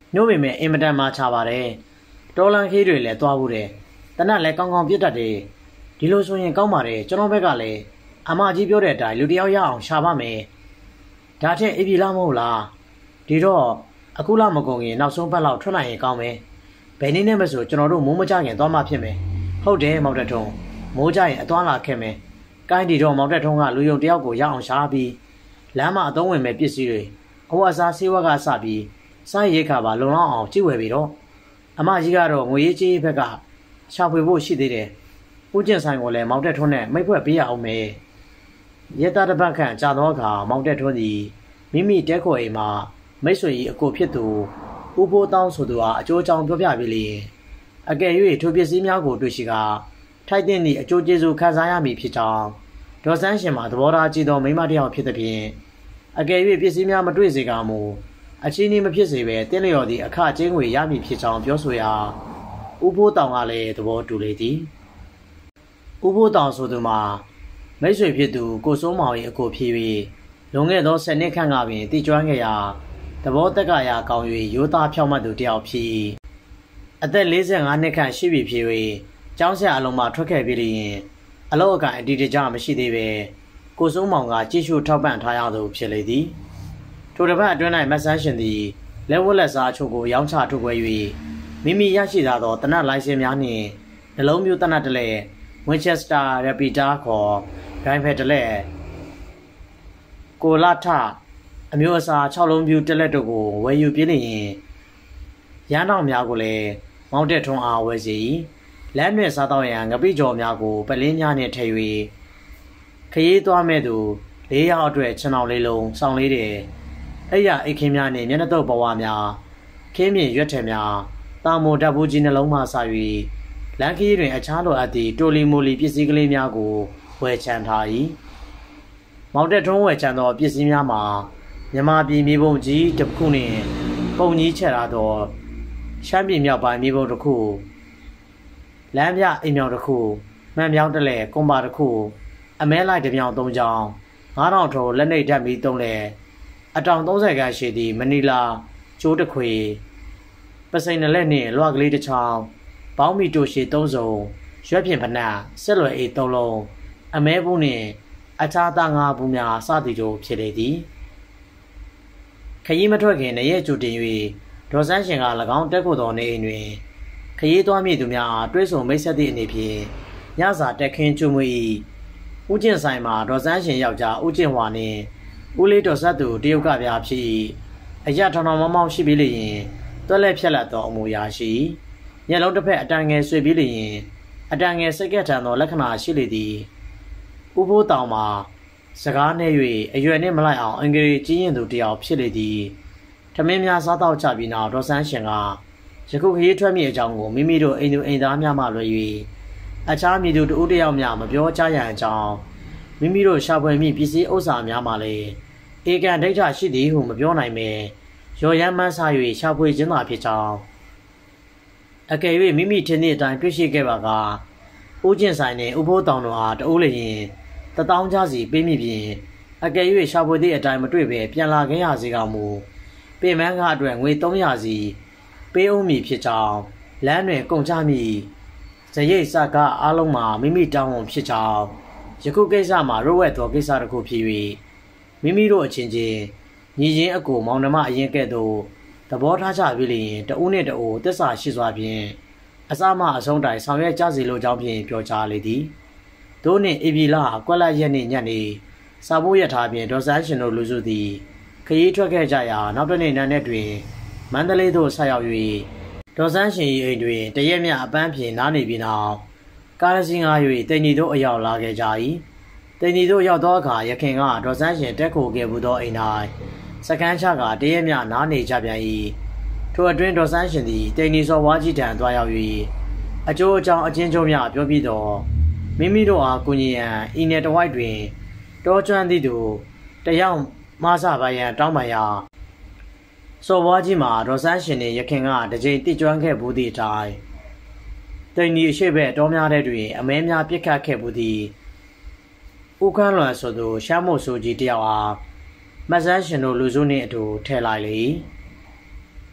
A: နို့ပေမဲ့အင်မတန်မှချပါတယ်တော်လန်ခေးတွေလည်းသွားဘူးတယ်တနက်လည်းကောင်းကောင်းပြတ်တတ်တယ်ဒီလိုဆိုရင်ကောင်းပါတယ်ကျွန်တော်ဘက်ကလည်းအမကြီးပြောတဲ့အတိုင်းလူတယောက်ရအောင်ရှာပါမယ်ဒါထက်အေးပြီလားမဟုတ်လားဒီတော့အခုလမကုန်ရင်နောက်ဆုံးပတ်လောက်ထွက်နိုင်ရင်ကောင်းမယ်ဘယ်နည်းနဲ့မဆိုကျွန်တော်တို့မိုးမကြခင်သွားမှဖြစ်မယ်ဟုတ်တယ်မောင်တက်ထုံးမိုးကြရင်အသွားလာခဲ့မယ်ကိုင်းဒီတော့မောင်တက်ထုံးကလူယုံတယောက်ကိုရအောင်ရှာပြီးလမ်းမှာအသုံးဝင်မဲ့ပစ္စည်းတွေအဝတ်အစားဆေးဝါးကစပြီးစားရိတ်ခါပါလုံလောက်အောင်ကြည့်ဝယ်ပြီးတော့အမကြီးကတော့ငွေရေးကြေးရေးဘက်ကရှာဖွေဖို့ရှိသေးတယ်ဦးကျင်ဆိုင်ကိုလည်းမောင်တက်ထုံးနဲ့မိတ်ဖွဲ့ပေးရအောင်မယ်ရဲသားတစ်ပတ်ခန့်ကြာတော့အခါမောင်တက်ထွန်းသည်မိမိတဲခေါ်အိမ်မှာမိတ်ဆွေ၏အကိုဖြစ်သူဦးဘိုးတောင်းဆိုသူအားအကျိုးအကြောင်းပြောပြပြီးလျင်အကယ်၍ထိုပစ္စည်းများကိုတွေ့ရှိကထိုက်တဲ့သည့်အကျိုးကျေးဇူးခံစားရမည်ဖြစ်ကြောင်းဒေါ်စန်းရှင်မှာသဘောထားကြည့်သောမိမတစ်ယောက်ဖြစ်သဖြင့်အကယ်၍ပစ္စည်းများမတွေ့စေကမူအချင်းကြီးမဖြစ်စေဘဲတင်းလျော်သည့်အခကျင်းငွေရမည်ဖြစ်ကြောင်းပြောဆိုရာဦးဘိုးတောင်ကလည်းသဘောတူလေသည်ဦးဘိုးတောင်ဆိုသူမှာမိတ်ဆွေဖြစ်သူကိုစိုးမောင်၏အကိုဖြစ်၍လွန်ခဲ့သော10နှစ်ခန့်ကပင်တည်ကျွမ်းခဲ့ရာသဘောတက်ကရာကောင်း၍ရိုးသားဖြောင့်မတ်သူတစ်ယောက်ဖြစ်အသက်45နှစ်ခန့်ရှိပြီဖြစ်၍ကျောင်းဆရာအလုံးမှထွက်ခဲ့ပြီးလျင်အလောက်အကအတီတကြမရှိသေးပဲကိုစိုးမောင်ကကြည့်ရှုထောက်ပံ့ထားရသူဖြစ်လေသည်ထိုတစ်ပတ်အတွင်း၌မဆန်းရှင်သည်လက်ဝတ်လက်စားအချို့ကိုရောင်းချထုတ်ပွဲ၍မိမိရရှိလာသောတနတ်လိုင်စင်များနှင့်နှလုံးမျိုးတနတ်တလဲWinchester Repeater ခေါ်ဒိုင်ဖက်တလက်ကိုလာထအမျိုးအစား6လုံးပြူတလက်တို့ကိုဝယ်ယူပြင်းလျင်ရန်တော်များကိုလည်းမောင်းတက်ထွန်းအားဝယ်စီလမ်းတွင်စားတော့ရန်ငပိကြော်များကိုပလင်းများနှင့်ထည့်၍ခရီးသွားမဲ့သူ၄ယောက်အတွက်ခြံတော်လေးလုံးစောင်းလေးတယ်အဲ့ရအိတ်ခင်းများနှင့်မျက်နှာတော့ဘဝများခင်းမြင့်ရွက်ထည်များတာမိုဓာတ်ဘူးကြီးနှလုံးမှစ၍လမ်းခရီးတွင်အခြားလိုအပ်သည့်တိုလီမိုလီပစ္စည်းကလေးများကိုဝယ်ချမ်းထား၏မောင်တက်ထွန်းဝယ်ချမ်းသောပစ္စည်းများမှာမြန်မာပြည်မြေပုံကြီးတစ်ခုနှင့်ပုံကြီးချက်ထားသောရှမ်းပြည်မြောက်ပိုင်းမြေပုံတစ်ခုလမ်းပြအိမ်မြောင်တစ်ခုမှန်ပြောင်းတစ်လဲကွန်ပါတစ်ခုအမဲလိုက်တစ်မြောင်၃ချောင်း9000ထုံလက်နှိပ်ဓာတ်မီ3လဲအတောင်30ခန်းရှိသည့်မနီလာကျိုးတစ်ခွေပစိန်လက်နှင့်လွှကလေးတစ်ချောင်းပေါင်းမီတိုရှည်3စုံရွက်ဖြင့်ဖနက်ဆက်လွယ်အေး3လုံးအမဲဘူးနှင့်အခြားသား5ဘူးများစသည်တို့ဖြစ်လေသည်ခရီးမထွက်ခင်နေ့ရက်ကြိုတင်၍ဒေါ်စန်းရှင်က၎င်းတက်ဖို့သောနေအိမ်တွင်ခရီးသွားမည့်သူများအားတွဲဆုံမိတ်ဆက်သည့်အနေဖြင့်ညစာတက်ခင်းကျွမွေ၏ဦးကျင်ဆိုင်မှာဒေါ်စန်းရှင်ယောက်ျားဦးကျင်ဝါနှင့်ဦးလေးတော်ဆက်သူတရုတ်ကပြားဖြစ်၏အရထောင်ထောင်မောင်းမောင်းရှိပြီးလျင်တွက်လက်ဖြက်လက်သောအမူအရာရှိမျက်လုံးတစ်ဖက်အတန်ငယ်ဆွေပြီးလျင်အတန်ငယ်စိတ်ကက်ထန်သောလက္ခဏာရှိလေသည်ဦးဘိုးတောင်မှာစကားနဲ့၍အရွယ်နှင့်မလိုက်အောင်အင်္ဂလိပ်ကြီးရင်သူတယောက်ဖြစ်လေသည်ထမင်းများစားတော့ချပြီးနောက်ဒေါ်စန်းရှင်ကယခုခရီးထွက်မိအကြောင်းကိုမိမိတို့အိမ်သူအိမ်သားများမှလွယ်၍အခြားမည်သူတဦးတယောက်များမပြောကြရန်အကြောင်းမိမိတို့ရှာဖွေမိပစ္စည်းဥစ္စာများမှလည်းဧကန်ဒိဋ္ဌရှိသည်ဟုမပြောနိုင်ပေရော်ရမ်းမှန်းစား၍ရှာဖွေခြင်းသာဖြစ်ကြောင်းအကယ်၍မိမိထင်သည့်အတိုင်းတွေ့ရှိခဲ့ပါကဦးကျင်ဆိုင်နှင့်ဦးဘိုးတောင်တို့အားတအိုးလျင်1000ကျစီပေးမိဖြင့်အကယ်၍ရှာဖွေသည့်အတိုင်းမတွေ့ပဲပြန်လာခဲ့ရစေကမူပင်မန်းကအတွက်ငွေ300စီပေးဦးမည်ဖြစ်ကြောင်းလမ်းတွင်ကုန်ချမည်ဇရိတ်စကားအားလုံးမှာမိမိတောင်းဝန်ဖြစ်ကြောင်းယခုကိစ္စမှာရိုးဝဲသောကိစ္စတစ်ခုဖြစ်၍မိမိတို့အချင်းချင်းညီချင်းအကိုမောင်နှမအရင်ကဲ့သို့သဘောထားကြပြီလျင်တဦးနှင့်တဦးသစ္စာရှိစွာဖြင့်အစမှအဆုံးတိုင်ဆောင်ရွက်ကြစီလိုကြောင်းဖြင့်ပြောကြားလေသည်တို့နှင့်အေပြီလာကွက်လက်ရက်နှင့်ညက်နေစာဖို့ရထားဖြင့်ဒေါ်စန်းရှင်တို့လူစုသည်ခရီးထွက်ခဲ့ကြရာနောက်တစ်နေ့နံနက်တွင်မန္တလေးသို့ဆက်ရောက်၍ဒေါ်စန်းရှင်၏အိမ်တွင်တရက်မြအပန်းဖြင့်နားနေပြီးနောက်ကားစီးငှား၍တိန်ကြီးတို့အရောက်လာခဲ့ကြ၏တိန်ကြီးတို့ရောက်သောအခါရခင်ကဒေါ်စန်းရှင်တက်ခိုခဲ့မှုသောအိမ်၌စကန်းချကတရက်မြနားနေကြပြန်၏ထိုအတွင်းဒေါ်စန်းရှင်သည်တိန်ကြီးစော်ဝါကြီးထံသွားရောက်၍အကျိုးအကြောင်းအချင်းချင်းများပြောပြီးတော့မိမိတို့အားကုညီရန်ဤနယ်တဝိုက်တွင်တောကျွမ်းသည့်သူတယောက်မဆပါရန်တောင်းပန်ရာစော်ဝါကြီးမှာဒေါ်စန်းရှင်နှင့်ရခင်ကတကြိမ်တိကျွမ်းခဲ့ဘူးသည့်အတိုင်းတိန်ကြီးအရှိဘက်တောများတဲ့တွင်အမဲများပြစ်ခတ်ခဲ့ဘူးသည်ဦးခန်းလွန်ဆိုသူရှမ်းမို့ဆိုကြီးတယောက်အားမဆန်းရှင်တို့လူစုနှင့်အတူထဲလိုက်လေ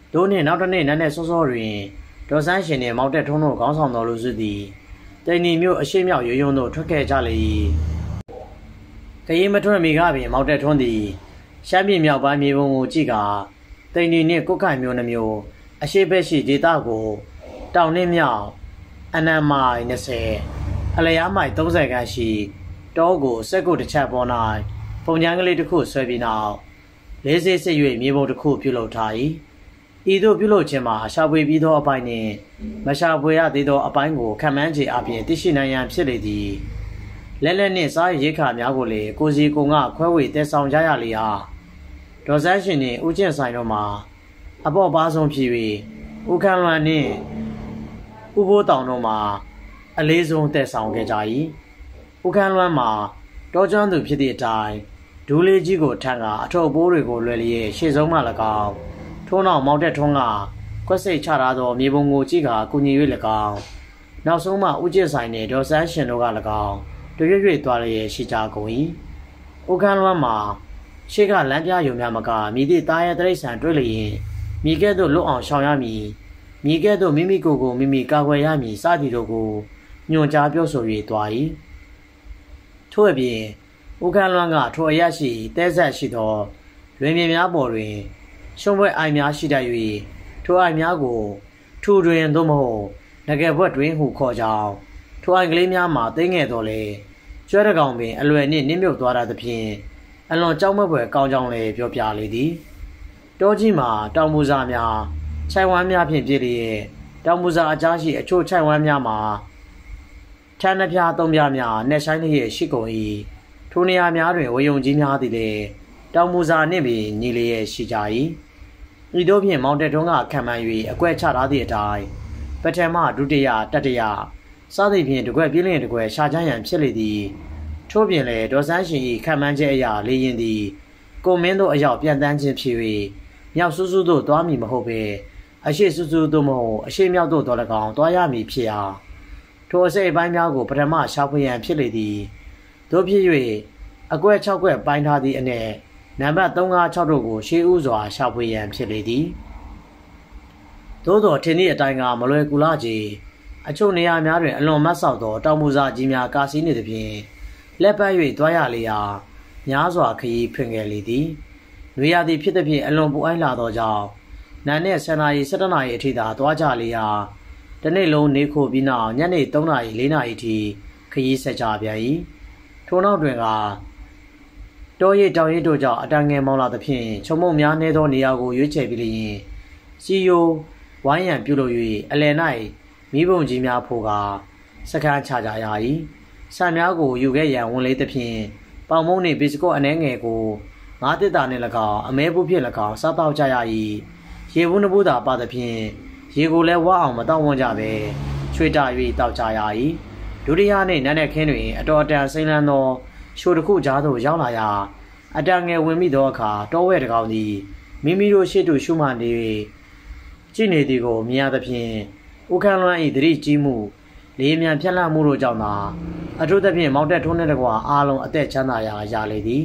A: တို့နှင့်နောက်တစ်နေ့နန်းနဲ့စောစောတွင်ဒေါ်ဆန်းရှင်နှင့်မောင်တက်ထုံးတို့ခေါင်းဆောင်တော်လူစုသည်တိန်နီမြို့အရှိမြောက်ရွရွံသို့ထွက်ခဲ့ကြလေ၏ခရီးမထွက်မီကပင်မောင်တက်ထုံးသည်ရှမ်းပြည်မြောက်ပိုင်းမြေပုံကိုကြည့်ကာတိန်နီနှင့်ကုတ်ခိုင်မြို့နှမျိုးအရှိဘက်ရှိဒေသကိုတောင်နှင့်မြောက်အနံမိုင်20အလျားမိုင်30ခန့်ရှိတောကိုစက်ကုတ်တစ်ချက်ပေါ်၌ပုံချမ်းကလေးတစ်ခုဆွဲပြီးနောက်လေးစေးစစ်၍မြေပုံတစ်ခုပြုလုပ်ထား၏ဤသို့ပြုလုပ်ခြင်းမှာရှာဖွေပြီးသောအပိုင်းနှင့်မရှာဖွေရသေးသောအပိုင်းကိုခံမှန်းခြေအပြင်သိရှိနိုင်ရန်ဖြစ်လေသည်လက်လက်နှင့်စားရိက္ခာများကိုလည်းကိုစီကုံကခွဲဝေတည်ဆောင်ကြရလေဟာဒေါ်ဆန်းရှင်နှင့်ဦးကျင့်ဆိုင်တို့မှာအပေါ့ပါဆုံးဖြစ်၍ဦးခမ်းလွမ်းနှင့်ဦးဘိုးတောင်တို့မှာအလေးဆုံးတည်ဆောင်ခဲ့ကြ၏ဦးခမ်းလွမ်းမှာတောကျွမ်းသူဖြစ်သည့်အတိုင်းဒူးလေးကြီးကိုထမ်းကအထုပ်ပိုးတွေကိုလွယ်လျက်ရှေ့ဆုံးမှ၎င်းထိုးနောက်မောင်တက်ထွန်းကကွက်စိတ်ချထားသောမြေပုံကိုကြည့်ကာကူညီ၍၎င်းနောက်ဆုံးမှဦးကျင့်ဆိုင်နှင့်ဒေါ်ဆန်းရှင်တို့က၎င်းတွေ့၍သွားလျက်ရှိကြကုန်၏ဦးခမ်းလွမ်းမှာရှေ့ကလမ်းပြယုံများမကမိသည့်သားရဲတရိษံတွေ့လျင်မိကဲ့သို့လွတ်အောင်ရှောင်ရမည်မိကဲ့သို့မိမိကိုယ်ကိုမိမိကာကွယ်ရမည်စသည်တို့ကိုညွှန်ကြားပြောဆို၍သွား၏ထို့အပြင်ဦးခမ်းလွမ်းကထိုအရရှိတဲဆက်ရှိသောလွင်ပြင်များပေါ်တွင်ရှုံးပွဲအိုင်များရှိတတ်၍ထိုအိုင်များကိုထူတွင်သို့မဟုတ်ငကယ်ဘွက်တွင်ဟုခေါ်ကြောင်းထိုအိုင်ကလေးများမှာသိငယ်တော်လေကျွဲတကောင်ပင်အလွယ်နှင့်နစ်မြုပ်သွားသဖြင့်အလွန်ကြောက်မက်ဖွယ်ကောင်းကြောင်းလည်းပြောပြလေသည်တောကြီးမှာတောင်မူစာများခြိုင်ဝမ်းများဖြင့်ပြည့်လျက်တောင်မူစာအကြားရှိအချို့ခြိုင်ဝမ်းများမှာထန်းနှပြားသုံးပြားများနှက်ဆိုင်လျက်ရှိကုန်၏ထိုနေရာများတွင်ဝေယုံကြီးများသည်လည်းတောင်မူစာနှင့်ပင်ညီလျက်ရှိကြ၏ဤသို့ဖြင့်မောင်တက်ထွန်းကခံမှန်း၍အကွက်ချထားသည့်အတိုင်းပထမဒုတိယတတိယစသဖြင့်တကွက်ပြင်းလျင်တကွက်ရှာချမ်းရန်ဖြစ်လေသည်ထို့ပြင်လည်းဒေါ်ဆန်းရှင်၏ခံမှန်းချက်အရာလေရင်သည်ကိုမင်းတို့အရောက်ပြန်တန်းခြင်းဖြစ်၍မြောက်ဆူးဆူးတို့သွားမည်မဟုတ်ပေအရှိဆူးဆူးတို့မဟုတ်အရှိမြောက်တို့တော်၎င်းသွားရမည်ဖြစ်ရာထိုအစိတ်အပိုင်းများကိုပထမရှာဖွေရန်ဖြစ်လေသည်တို့ဖြစ်၍အကွက်6ကွက်ပိုင်းထားသည့်အနက်နံပါတ်356တို့ကိုရှေးဥစွာရှာဖွေရန်ဖြစ်လေသည်သို့သောထင်သည့်အတိုင်းကမလွယ်ကူလာကြီးအချို့နေရာများတွင်အလွန်မတ်ဆောက်သောတောင်မူစာကြီးများကာစီးနေသဖြင့်လက်ပတ်၍သွားရလေရာများစွာခရီးဖွင့်ခဲ့လေသည်နွေရာသီဖြစ်သဖြင့်အလွန်ပူအိုင်းလာသောကြောင့်နန်းနှင့်10နာရီ17နာရီအထိသာသွားကြလေရာတစ်နေ့လုံးနေခိုပြီးနောက်ညနေ3နာရီ4နာရီအထိခရီးဆက်ကြပြန်၏ထိုနောက်တွင်ကတောရိပ်တောင်ရိပ်တို့ကြောင့်အတန်ငယ်မောင်းလာသဖြင့်ချုံမုံများနေသောနေရာကိုရွေးချယ်ပြီးလျင်စီယိုဝိုင်းရန်ပြုလုပ်၍အလယ်၌မိဘုံကြီးများဖိုးကစခန်းချကြရ၏ဆံများကိုယူခဲ့ရန်ဝန်လေးသဖြင့်ပေါင်မုံနှင့်ဘီစကွတ်အနှဲငယ်ကိုငါးတစ်တာနှင့်၎င်းအမဲဘူးဖြင့်၎င်းစားတောက်ကြရ၏ရေဘူးနှဘူးသာပါသဖြင့်ရေကိုလည်းဝအောင်မတောက်ဝန်းကြပဲချွေတာ၍တောက်ကြရ၏ဒုတိယနေ့နန်းနဲ့ခင်းတွင်အတော်အတန်စိမ့်လန်းသောရှိုတစ်ခုကြားသို့ရောက်လာရာအတန်ငယ်ဝင်မိသောအခါတောဝဲတကောင်သည်မိမိတို့ရှေ့သို့ရှုမှန်နေ၍ကြည့်နေသည်ကိုမြင်ရသဖြင့်ဦးခမ်းလွမ်း၏သတိကြီးမှုလေးမြန်ဖြက်လက်မှုတို့ကြောင့်သာအထူးသဖြင့်မောင်တက်ထုံးတဲ့တကွာအားလုံးအသက်ချမ်းသာရာရလေသည်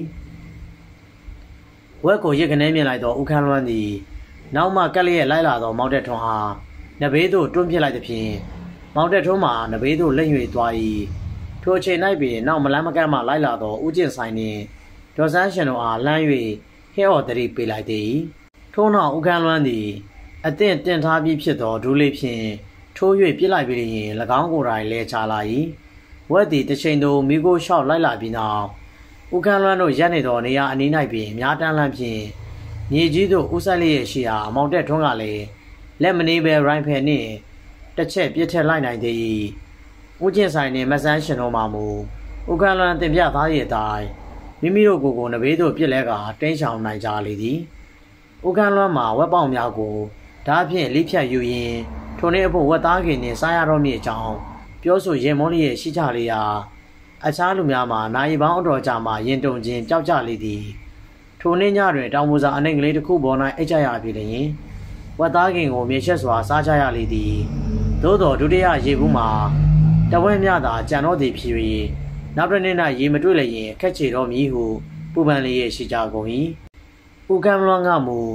A: ဝက်ကိုရစ်ကနေမြင်လိုက်သောဦးခမ်းလွမ်းသည်နောက်မှကက်လျက်လိုက်လာသောမောင်တက်ထွန်းအားနဘေးသို့တွန်းပစ်လိုက်သဖြင့်မောင်တက်ထွန်းမှာနဘေးသို့လိမ့်၍သွား၏ထိုအချိန်၌ပင်နောက်မလန်းမကန့်မှလိုက်လာသောဦးကျင့်ဆိုင်နှင့်ဒေါ်ဆန်းရှင်တို့အားလှမ်း၍ဟဲ့ဟော်တရီပေးလိုက်သည်ထို့နောက်ဦးခမ်းလွမ်းသည်အသင့်တင်ထားပြီးဖြစ်သောဒူးလေးဖြင့်ထိုး၍ပြစ်လိုက်ပြီးလျင်၎င်းကိုယ်တိုင်လဲချလာ၏ဝက်သည်တစ်ချိန်သို့မိကိုလျှောက်လိုက်လာပြီးနောက်ဦးခမ်းလွမ်းတို့ရပ်နေသောနေရာအနီး၌ပင်များတန်းလန်းဖြင့်မြေကြီးသို့ဦးဆက်လျက်ရှိရာမောင်တက်ထွန်းကလည်းလက်မနေပဲရိုင်းဖယ်နှင့်တစ်ချက်ပြစ်ထက်လိုက်နိုင်သည်ဦးကျင့်ဆိုင်နှင့်မဆန်းရှင်တို့မှမူဦးခမ်းလွမ်းတင်ပြသားရဲ့အတိုင်းမိမိတို့ကိုယ်ကိုနဘေးသို့ပြစ်လဲကတင်းချောင်နိုင်ကြလေသည်ဦးခမ်းလွမ်းမှာဝက်ပေါင်များကိုဓာဖြင့်လိဖြတ်ယူရင်းထိုနေ့အဖို့ဝက်သားခင်နှင့်စားရတော့မည်အကြောင်းပြောဆိုရင်မောလျက်ရှိကြလေရာအခြားလူများမှာနိုင်ပေါင်းအတော်ကြာမှရင်တုံခြင်းကြောက်ကြလေသည်ထိုနေ့ညတွင်တောင်မူစာအနှိမ်ကလေးတစ်ခုပေါ်၌အိတ်ကြရပြီလျင်ဝက်သားခင်ကိုမြေချက်စွာစားကြရလေသည်သို့တော်ဒုတိယရေဘူးမှာတဝက်မြသာကြံတော့သည်ဖြစ်၍နောက်တစ်နေ့၌ရေမတွေ့လျင်ခက်ချေတော့မည်ဟုပူပန်လျက်ရှိကြကုန်၏ဦးကံလွန်ကမူ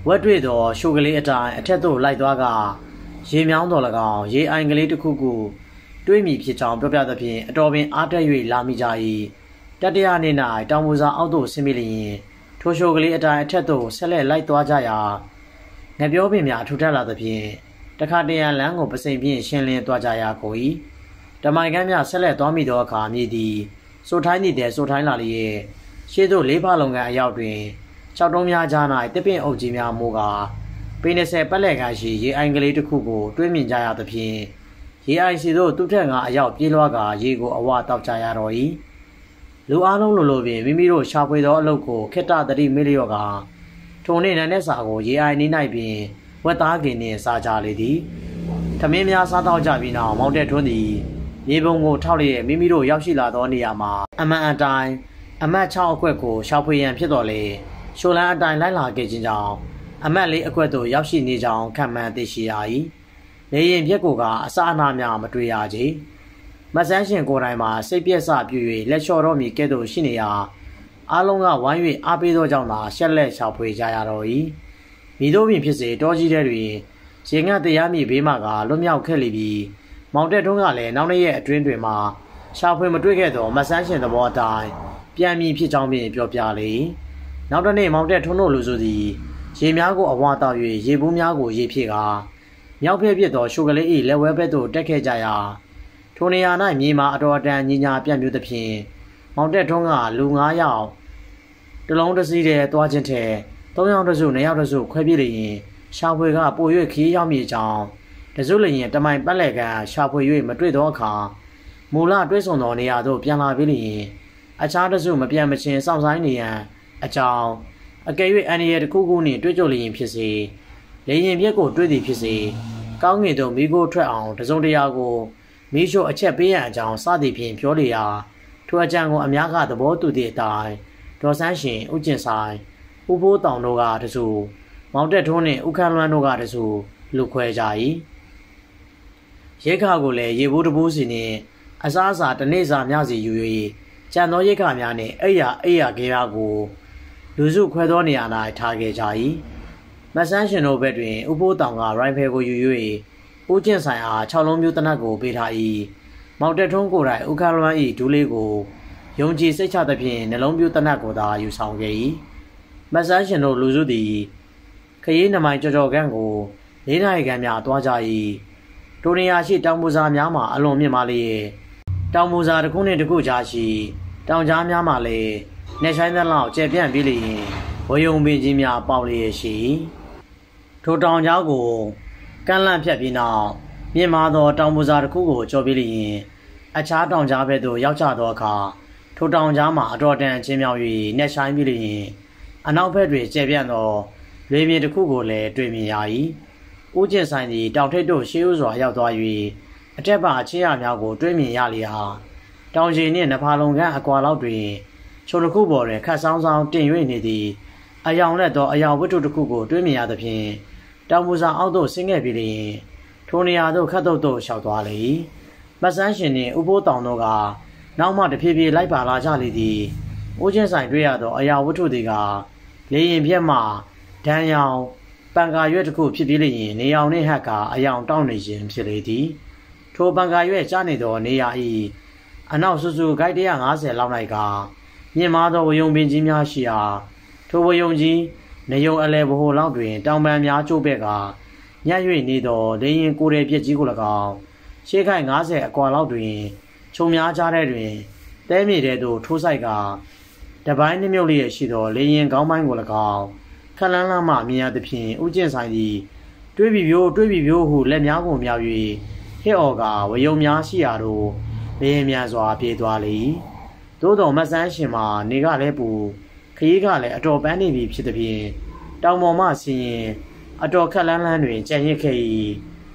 A: ဝက်တွေ့သောရှိုကလေးအတိုင်းအထက်သို့လိုက်သွားကရေမြောင်းတော်၎င်းရေအိုင်ကလေးတစ်ခုခုတွေးမိဖြစ်ကြောင်းပြောပြသဖြင့်အတော်ပင်အားတက်၍လာမိကြ၏တတိယနေ့၌တောင်ပူစာအောက်သို့ဆင်းမိလျင်ထိုရှိုကလေးအတိုင်းအထက်သို့ဆက်လက်လိုက်သွားကြရာငပြောပင်များထူထပ်လာသဖြင့်တခါတရံလမ်းကိုပစိမ်ဖြင့်ရှင်းလင်းသွားကြရာကို၏တမိုင်ကမ်းများဆက်လက်သွားမိသောအခါမြည်သည်စိုးထိုင်းသည်စိုးထိုင်းလာလျက်ရှေ့သို့လေးဖလုံကန်အရောက်တွင်၆တုံးများကြား၌တစ်ပင်အုပ်ကြီးများမိုးကပေ20ပတ်လည်ခန့်ရှိရေအိုင်ကလေးတစ်ခုကိုတွေးမြင်ကြရသဖြင့်ရေအိုင်စီသို့သူ့ထက်ကအရောက်ပြေးလွှားကရေကိုအဝတောက်ကြရတော့၏လူအားလုံးလိုပင်မိမိတို့ရှာဖွေသောအလုပ်ကိုခေတ္တသတိမေ့လျော့ကထိုနေ့နန်းတဲ့စာကိုရေအိုင်နေ၌ပင်ဝက်သားကင်နှင့်စားကြလေသည်ထမင်းများစားတော့ကြပြီးနောက်မောင်တက်ထွန်းသည်မြေပုံကိုထောက်လျက်မိမိတို့ရောက်ရှိလာသောနေရာမှာအမှန်အတိုင်းအမတ်6အခွက်ကိုရှာဖွေရန်ဖြစ်တော်လေရှိုလန်းအတိုင်းလိုက်လာခဲ့ခြင်းကြောင့်အမတ်4အခွက်သို့ရောက်ရှိနေကြောင်းခံမှန်းသိရှိရ၏လေရင်ပြက်ကိုကအစအနာများမတွေ့ရကြမဆန်းရှင်ကိုယ်တိုင်မှာစိတ်ပြက်စပြည့်၍လက်လျှော်တော်မူကဲ့သို့ရှိနေရာအားလုံးကဝိုင်း၍အားပေးသောကြောင့်သာရှက်လက်ရှာဖွေကြရတော့၏မိတို့ပင်ဖြစ်စေတောကြီးတဲ့တွင်ရေငတ်တရားမြေဘေးမှကလွတ်မြောက်ခဲ့လိပြီးမောင်တက်ထွန်းကလည်းနောက်နေ့ရဲ့အတွင်းတွင်မှရှာဖွေမတွေ့ခဲ့သောမဆန်းရှင်သဘောအတိုင်းပြန်မြည်ဖြစ်ကြောင်းဖြင့်ပြောပြလေနောက်တစ်နေ့မောင်တက်ထွန်းတို့လူစုသည်ရေများကိုအဝါတောက်၍ရေဘူးများကိုရေဖြည့်ကာမြောက်ဖက်ဖြစ်သောရှိုကလေး၏လက်ဝဲဘက်သို့တက်ခဲ့ကြရာထိုနေရာ၌မြေမှာအတော်အတန်ညီညာပြန့်ပြူသဖြင့်မောင်တက်ထွန်းကလူ9ယောက်တလုံးတစ်စီးတည်းသွားခြင်းထက်3ယောက်တစ်စု2ယောက်တစ်စုခွဲပြေးလျင်ရှာဖွေကပို၍ခီးရောက်မြေကြောင်းတစုလျင်တမိုင်ပတ်လည်ကရှာဖွေ၍မတွေ့သောအခါမူလတွဲဆုံသောနေရာသို့ပြန်လာပြီးလျင်အခြားတစုမပြန်မချင်းစောင့်ဆိုင်နေရန်အကြောင်းအကယ်၍အန်ရီယတစ်ခုခုနှင့်တွေ့ကြုံလျင်ဖြစ်စေလေရင်ပြက်ကိုတွေ့သည်ဖြစ်စေကောင်းငင်သို့မိကိုထွက်အောင်တစုံတရာကိုမိရှို့အချက်ပေးရန်အကြောင်းစသည်ဖြင့်ပြောလျာထိုအကြံကိုအများကသဘောတူသည့်အတိုင်းဒေါ်ဆန်းရှင်ဦးကျင်ဆိုင်ဦးဖိုးတောင်တို့ကတစုမောင်တက်ထွန်းနှင့်ဦးခမ်းလွမ်းတို့ကတစုလူခွဲကြ၏ရိခါကိုလည်းရေဘူးတဘူးစီနှင့်အစားအစာတနေ့စာများစီယူ၍ကြံသောရိခါများနှင့်အိယာခဲများကိုလူစုခွဲသောနေရာ၌ထားခဲ့ကြ၏မဆန်းရှင်တို့ဘက်တွင်ဥပိုးတောင်ကရိုင်ဖယ်ကိုယူ၍ဦးကျင့်ဆိုင်အား6လုံးမျိုးတနတ်ကိုပေးထား၏မောင်တက်ထွန်းကိုယ်တိုင်ဦးခမ်းလွမ်း၏ဒူးလေးကိုယုံကြည်စိတ်ချသဖြင့်နှလုံးမျိုးတနတ်ကိုသာယူဆောင်ခဲ့၏မဆန်းရှင်တို့လူစုသည်ခရီးနမိုင်ကြော်ခန့်ကို၄နာရီခန့်များသွားကြ၏ထိုနေရာရှိတောင်ပူစာများမှာအလွန်မြင့်မားလျက်တောင်ပူစာတစ်ခုနှင့်တစ်ခုကြားရှိတောင်ကြားများမှာလည်းနေဆိုင်သလောက်ကျယ်ပြန့်ပြီးလျင်ဝယုံပင်ကြီးများပေါက်လျက်ရှိထိုတောင်ကြားကိုကမ်းလှမ်းဖြတ်ပြီးနောက်မြင့်မားသောတောင်ပူစာတစ်ခုကိုကျော်ပြီးလျင်အခြားတောင်ကြားဘက်သို့ရောက်ချသောအခါထိုတောင်ကြားမှာအတော်တန်ချင်းမြောက်၍နေဆိုင်ပြီးလျင်အနောက်ဘက်တွင်ကျယ်ပြန့်သောလွေမြေတစ်ခုကိုလည်းတွေ့မြင်ရ၏ဦးကျင်ဆိုင်သည်တောင်ထိပ်သို့ရှေးဥစွာရောက်သွား၍အထက်ပါအချင်းရများကိုတွေ့မြင်ရလျာတောင်ခြေနှင့်နဖာလုံခန့်အကွာလောက်တွင်ချုံတစ်ခုပေါ်တွင်ခတ်ဆောင်းဆောင်းတင်၍နေသည်အယောင်လက်သောအယောင်ဝတ္ထုတစ်ခုကိုတွေ့မြင်ရသဖြင့်တောင်ပူစာအောက်သို့ဆင်းခဲ့ပြီးလျင်ထိုနေရာသို့ခတ်တုတ်သို့လျှောက်သွားလေမဆန်းရှင်နှင့်ဥပိုးတောင်တို့ကနောက်မှတဖြည်းဖြည်းလိုက်ပါလာကြလေသည်ဦးချင်းဆိုင်တွေ့ရသောအယောင်ဝတ္ထုတွေကလေရင်ပြက်မှဒဏ်ရောင်ပန်ကာရွက်တစ်ခုဖြစ်ပြီးလျင်နေရောင်နှင့်ဟက်ကအယောင်တောင်းနေခြင်းဖြစ်လေသည်ထိုပန်ကာရွက်ကျနေသောနေရာ၏အနောက်စုစုဂိုက်150လောက်၌ကမြင့်မားသောဝယုံပင်ကြီးများရှိရာထိုဝယုံကြီးနေယုံအလဲဘိုလောက်တွင်တောင်ပန်များကျိုးပဲ့ကညှက်၍နေသောလေရင်ကိုယ်ရပြက်ကြီးကို၎င်းရှေးခိုင်90အကွာလောက်တွင်ခြုံများကြားတဲ့တွင်တဲမြေတဲသို့ထိုးဆိုင်ကတပိုင်းနှမြုပ်လျက်ရှိသောလေရင်ကောင်းပိုင်းကို၎င်းခလန်းလမ်းမှမြင်ရသဖြင့်ဦးကျင့်ဆိုင်သည်တွေးပြီးပြိုးဟုလက်များကိုမြောက်၍ဟစ်အော်ကဝယုံများရှိရာသို့လေရင်များစွာပြေးသွားလေသို့တော်မဆန်းရှင်မှာနေကလည်းပူခရီးကလည်းအတော်ပန်းနေပြီဖြစ်သဖြင့်တောင်ပေါ်မှဆင်းရင်အတော်ခက်လန်းလန်းတွင်ကြံ့ရစ်ခဲ့၏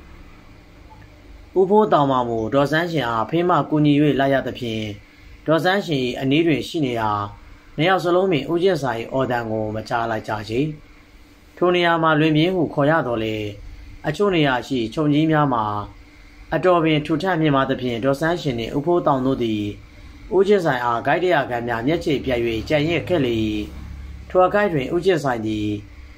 A: ဥဖိုးတောင်မှမူဒေါ်ဆန်းရှင်အားဖေးမကူညီ၍လိုက်ရသဖြင့်ဒေါ်ဆန်းရှင်၏အနီးတွင်ရှိနေရာနှစ်ယောက်စလုံးပင်ဦးကျင့်ဆိုင်အော်တန်ကိုမကြားလိုက်ကြချေထိုနေရာမှာလွင်ပြင်းဟုခေါ်ရတော်လေအချို့နေရာရှိခြုံကြီးများမှာအတော်ပင်ထူထပ်မြင့်မားသဖြင့်ဒေါ်ဆန်းရှင်နှင့်ဥဖိုးတောင်တို့သည်ဦးကျင့်ဆိုင်အားဂိုက်100ခန့်များမျက်ခြေပြတ်၍ကြံ့ရစ်ခဲ့လေထိုအကိုက်တွင်ဦးကျင့်ဆိုင်သည်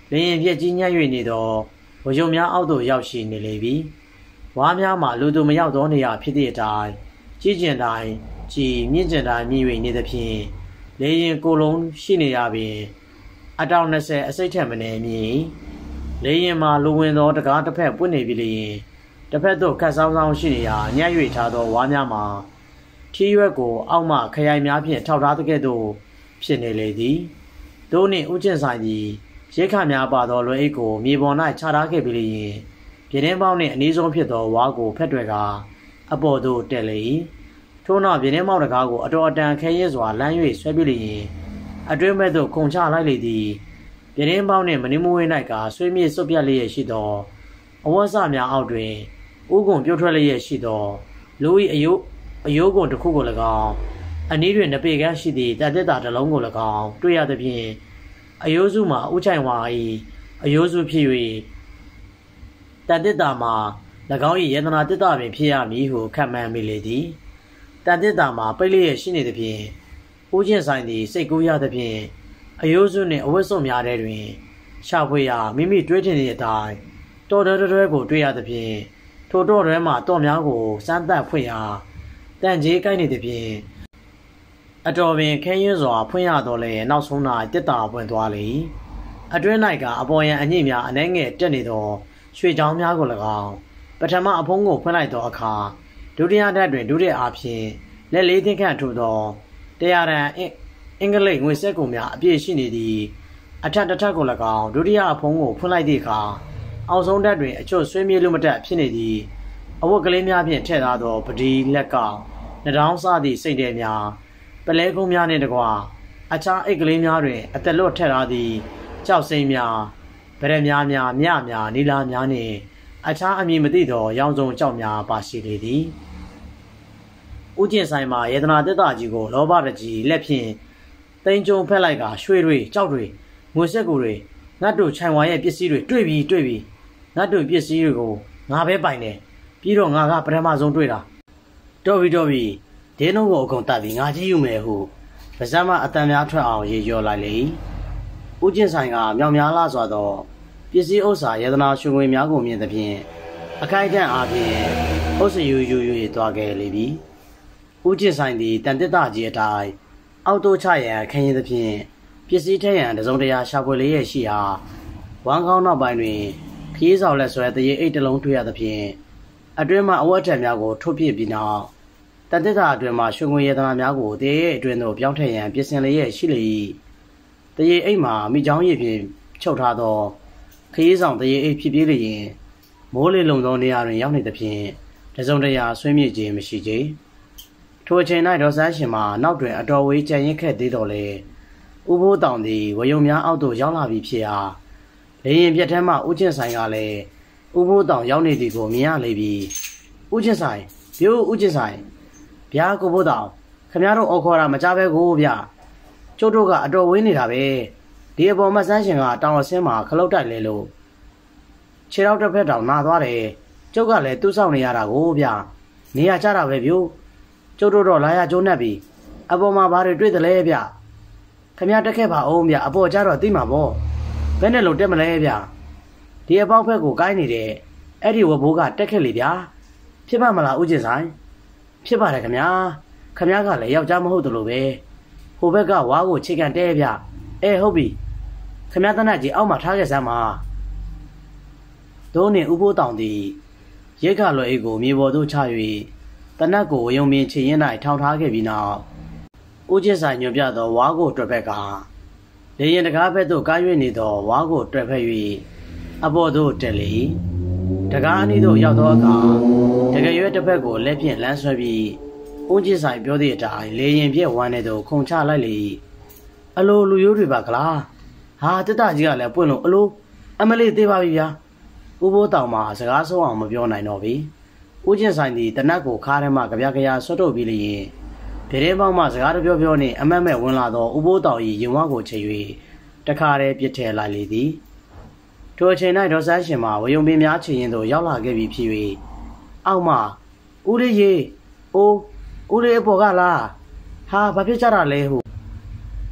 A: လေရင်ပြက်ကြီးညံ့၍နေသောဝရုံများအောက်သို့ရောက်ရှိနေလေပြီဝါများမှာလူသူမရောက်သောနေရာဖြစ်သည့်အတိုင်းကြီးကျင်တိုင်းကြီးမြင့်ကျင်တိုင်းမြင့်၍နေသဖြင့်လေရင်ကိုလုံးရှိနေရပြီးအတောင်20အစိတ်ထက်မနည်းမြည်လေရင်မှာလူဝင်သောတကားတစ်ဖက်ပွင့်နေပြီလျင်တစ်ဖက်သို့ခတ်ဆောင်းဆောင်းရှိနေရာညှက်၍ထားသောဝါများမှာထီးရွက်ကိုအောက်မှခရိုင်များဖြင့်ထောက်ထားသကဲ့သို့ဖြစ်နေလေသည်တို့နှင့်ဥကျင့်ဆိုင်သည်ရိတ်ခများပါသောလွယ်အိတ်ကိုမြေပေါ်၌ချထားခဲ့ပြီးလျင်ပြင်းပေါင်းနှင့်အနည်းဆုံးဖြစ်သောဝါကိုဖက်တွယ်ကာအပေါ်သို့တက်လေ၏ထို့နောက်ပြင်းပေါင်းတကားကိုအတော်အတန်ခဲရဲစွာလမ်း၍ဆွဲပြီးလျင်အတွင်းဘက်သို့ခုန်ချလိုက်လေသည်ပြင်းပေါင်းနှင့်မနှင်းမဝေး၌ကဆွေးမြေ့စွတ်ပြတ်လျက်ရှိသောအဝတ်စများအောက်တွင်ဥကွန်ပြုတ်ထွက်လျက်ရှိသောလူ၏အယိုးကွန်တစ်ခုကို၎င်းအနည်းတွင်နှစ်ပေခန့်ရှိသည့်တန်တက်တာတစ်လုံးကို၎င်းတွေ့ရသဖြင့်အယိုးစုမှာဥချိုင်ဝါ၏အယိုးစုဖြစ်၍တန်တက်တာမှာ၎င်း၏ယေဒနာတက်တာပင်ဖြစ်ရမည်ဟုခန့်မှန်းမိလေသည်တန်တက်တာမှာပိတ်လျက်ရှိနေသဖြင့်ဥကျင့်ဆိုင်သည်စိတ်ကူးရသဖြင့်အယိုးစုနှင့်အဝတ်စုံများထဲတွင်ရှာဖွေရာမိမိတွေးထင်သည့်အတိုင်းတော်တော်တွဲကိုတွေ့ရသဖြင့်ထိုတော့တွဲမှတော့များကိုစမ်းသပ်ဖွင့်ရာတန်ကြီးကိုက်နေသဖြင့်အတော်ပင်ခဲရင်းစွာဖွင့်ရတော့လေနောက်ဆုံး၌တက်တာပွင့်သွားလေအတွင်း၌ကအပေါ်ရန်အညိများအနှဲငယ်တက်နေသောရွှေချောင်းများကို၎င်းပထမအဖုံးကိုဖွင့်လိုက်သောအခါဒုတိယဓာတ်တွင်ဒုတိယအားဖြင့်လက်လေးသင်းခန့်ထို့သောတရားရန်အင်္ဂလိပ်ငွေစက်ကုန်များအပြည့်ရှိနေသည့်အထက်တစ်ထပ်ကို၎င်းဒုတိယအဖုံးကိုဖွင့်လိုက်သည့်အခါအောက်ဆုံးဓာတ်တွင်အချွတ်ဆွေးမြေ့လို့မတတ်ဖြစ်နေသည့်အဝတ်ကလေးများဖြင့်ထည့်ထားသောပဒီလက်ကနှထောင်းစသည့်စိတ်တဲများပလဲကုန်းများနှင့်တကွအခြားအိတ်ကလေးများတွင်အသက်လွတ်ထည့်ထားသည့်ကြောက်စိမ်းများဗရက်များမြနီလာများနှင့်အခြားအမည်မသိသောရောင်စုံကြောက်များပါရှိလေသည်ဥကျင့်ဆိုင်မှာယေဒနာတက်တာကြီးကိုလောဘတကြီးလက်ဖြင့်တိန်ကြုံဖက်လိုက်ကရွှေတွေကြောက်တွေငွေစက်ကူတွေငတ်တို့ခြံဝါရဲ့ပစ္စည်းတွေတွေ့ပြီငတ်တို့ပစ္စည်းတွေကိုငါပဲပိုင်တယ်ပြီးတော့ငါကပထမဆုံးတွေ့တာတော်ပြီဒင်းတို့ကိုအကုန်တတ်ပြီးငါကြည့်ယူမယ်ဟုပါဇက်မအတန်များထွက်အောင်ရေရော်လိုက်လေဥကျင့်ဆိုင်ကမြောင်များလာစွာသောပစ္စည်းဥစ္စာယေဒနာရွှေငွေများကိုမြင်သဖြင့်အခိုက်အတန့်အားဖြင့်ဥစ္စာယူသွားခဲ့လေပြီဥကျင့်ဆိုင်သည်တန်တက်တာကြီးအတိုင်းအောက်သို့ချရန်ခရင်သဖြင့်ပစ္စည်းထည့်ရန်တစုံတရာရှာဖွေလျက်ရှိရာဝမ်းကောင်းနောက်ပိုင်းတွင်ခရီးဆောင်လက်ဆွဲတရေအိတ်တစ်လုံးတွေ့ရသဖြင့်အတွင်းမှအဝတ်ထည်များကိုထုတ်ပြပြီးနောက်တန်တက်တာအတွင်းမှရွှေငွေယေဒနာများကိုတရေအတွင်းသို့ပြောင်းထည့်ရန်ပြင်ဆင်လျက်ရှိလေ၏တရေအိတ်မှာမိချောင်းရည်ဖြင့်ချုပ်ထားသောခရီးဆောင်တရေအိတ်ဖြစ်ပြေးလျင်မိုးလေလုံသောနေရာတွင်ရောက်နေသဖြင့်တစုံတရာဆွေးမြေ့ခြင်းမရှိကြထိုအချိန်၌ဒေါ်ဆန်းရှင်မှာနောက်တွင်အတော်ဝေးကြံရစ်ခဲ့သေးတော်လေဥဖိုးတောင်သည်ဝယုံများအောက်သို့ရောက်လာပြီဖြစ်ရာလေရင်ပြက်ထဲမှဥကျင့်ဆိုင်ကလည်းဥဖိုးတောင်ရောက်နေသည်ကိုမြင်ရလေပြီဥကျင့်ဆိုင်ဗျိုးဥကျင့်ဆိုင်ဗျာကိုဖိုးတောင်ခမရတို့အော်ခေါ်တာမကြပဲကိုဗျကျုပ်တို့ကအတော်ဝေးနေတာပဲဒီအပေါ်မဆန်းရှင်ကတောင်အဆင်းမှာခလုတ်တိုက်လဲလို့ခြေထောက်တစ်ဖက်တောင်နာသွားတယ်ကျုပ်ကလည်းသူ့ဆောင်နေရတာကိုဗျနေရကြတာပဲဗျိုးကျုပ်တို့တော့လာရကျိုးနှက်ပြီအပေါ်မှာဘာတွေတွေ့တယ်လဲဗျခမရတက်ခဲ့ပါအောင်ဗျအပေါ်ကျတော့သိမှာပေါ့ဘယ်နဲ့လို့တက်မလဲဗျဒီအပေါက်ဖက်ကိုကိုင်းနေတဲ့အဲ့ဒီဝဘိုးကတက်ခဲ့လေဗျာဖြစ်ပါမလားဥကျင့်ဆိုင်ဖြစ်ပါတယ်ခမရကလည်းယောက်ျားမဟုတ်တယ်လို့ပဲဟိုဘက်ကဝါးကိုချိတ်ကန်တဲဗျဟုတ်ပြီခမရတနတ်ကြီးအောက်မှာထားခဲ့စမ်းပါဒိုးနှင့်ဥပိုးတောင်သည်ရိတ်ခလွယ်အိတ်ကိုမြေပေါ်သို့ချ၍တနတ်ကိုဝယုံမြင်ချင်ရင်၌ထောင်ထားခဲ့ပြီးနောက်ဥကျင့်ဆိုင်ညွှန်ပြသောဝါးကိုတွက်ဖက်ကလေရင်တကားဘက်သို့ကား၍နေသောဝါးကိုတွက်ဖက်၍အပေါ်သို့တက်လေတကားအနီးသို့ရောက်သောအခါတကယ်ရွယ်တစ်ဖက်ကိုလက်ဖြင့်လမ်းဆွဲပြီးဥကျင့်ဆိုင်ပြောသည့်အတိုင်းလေရင်ပြက်ဝမ်းနေသို့ခုန်ချလိုက်လေအလိုလူရိုးတွေပါကလားဟာတက်တာကြီးကလည်းပွင့်လို့အလိုအမလေးသေးပါပြီဗျာဥပိုးတောင်မှာစကားဆုံးအောင်မပြောနိုင်တော့ပြီဥကျင့်ဆိုင်သည်တနတ်ကိုခါးထဲမှကြပြဆွတ်ထုတ်ပြီးလျင်ဗရဲပေါင်းမှစကားတပြောနှင့်အမတ်မဲ့ဝင်လာသောဥပိုးတောင်၏ရင်ဝါကိုချိန်၍တခါတည်းပြစ်ထည့်လိုက်လေသည်ထိုအချိန်၌ဒေါ်ဆန်းရှင်မှာဝယုံပင်များချင်ရင်သို့ရောက်လာခဲ့ပြီဖြစ်၍အောက်မှဦးလေးရေဦးလေးအပေါ်ကလားဟာဘာဖြစ်ကြတာလဲဟု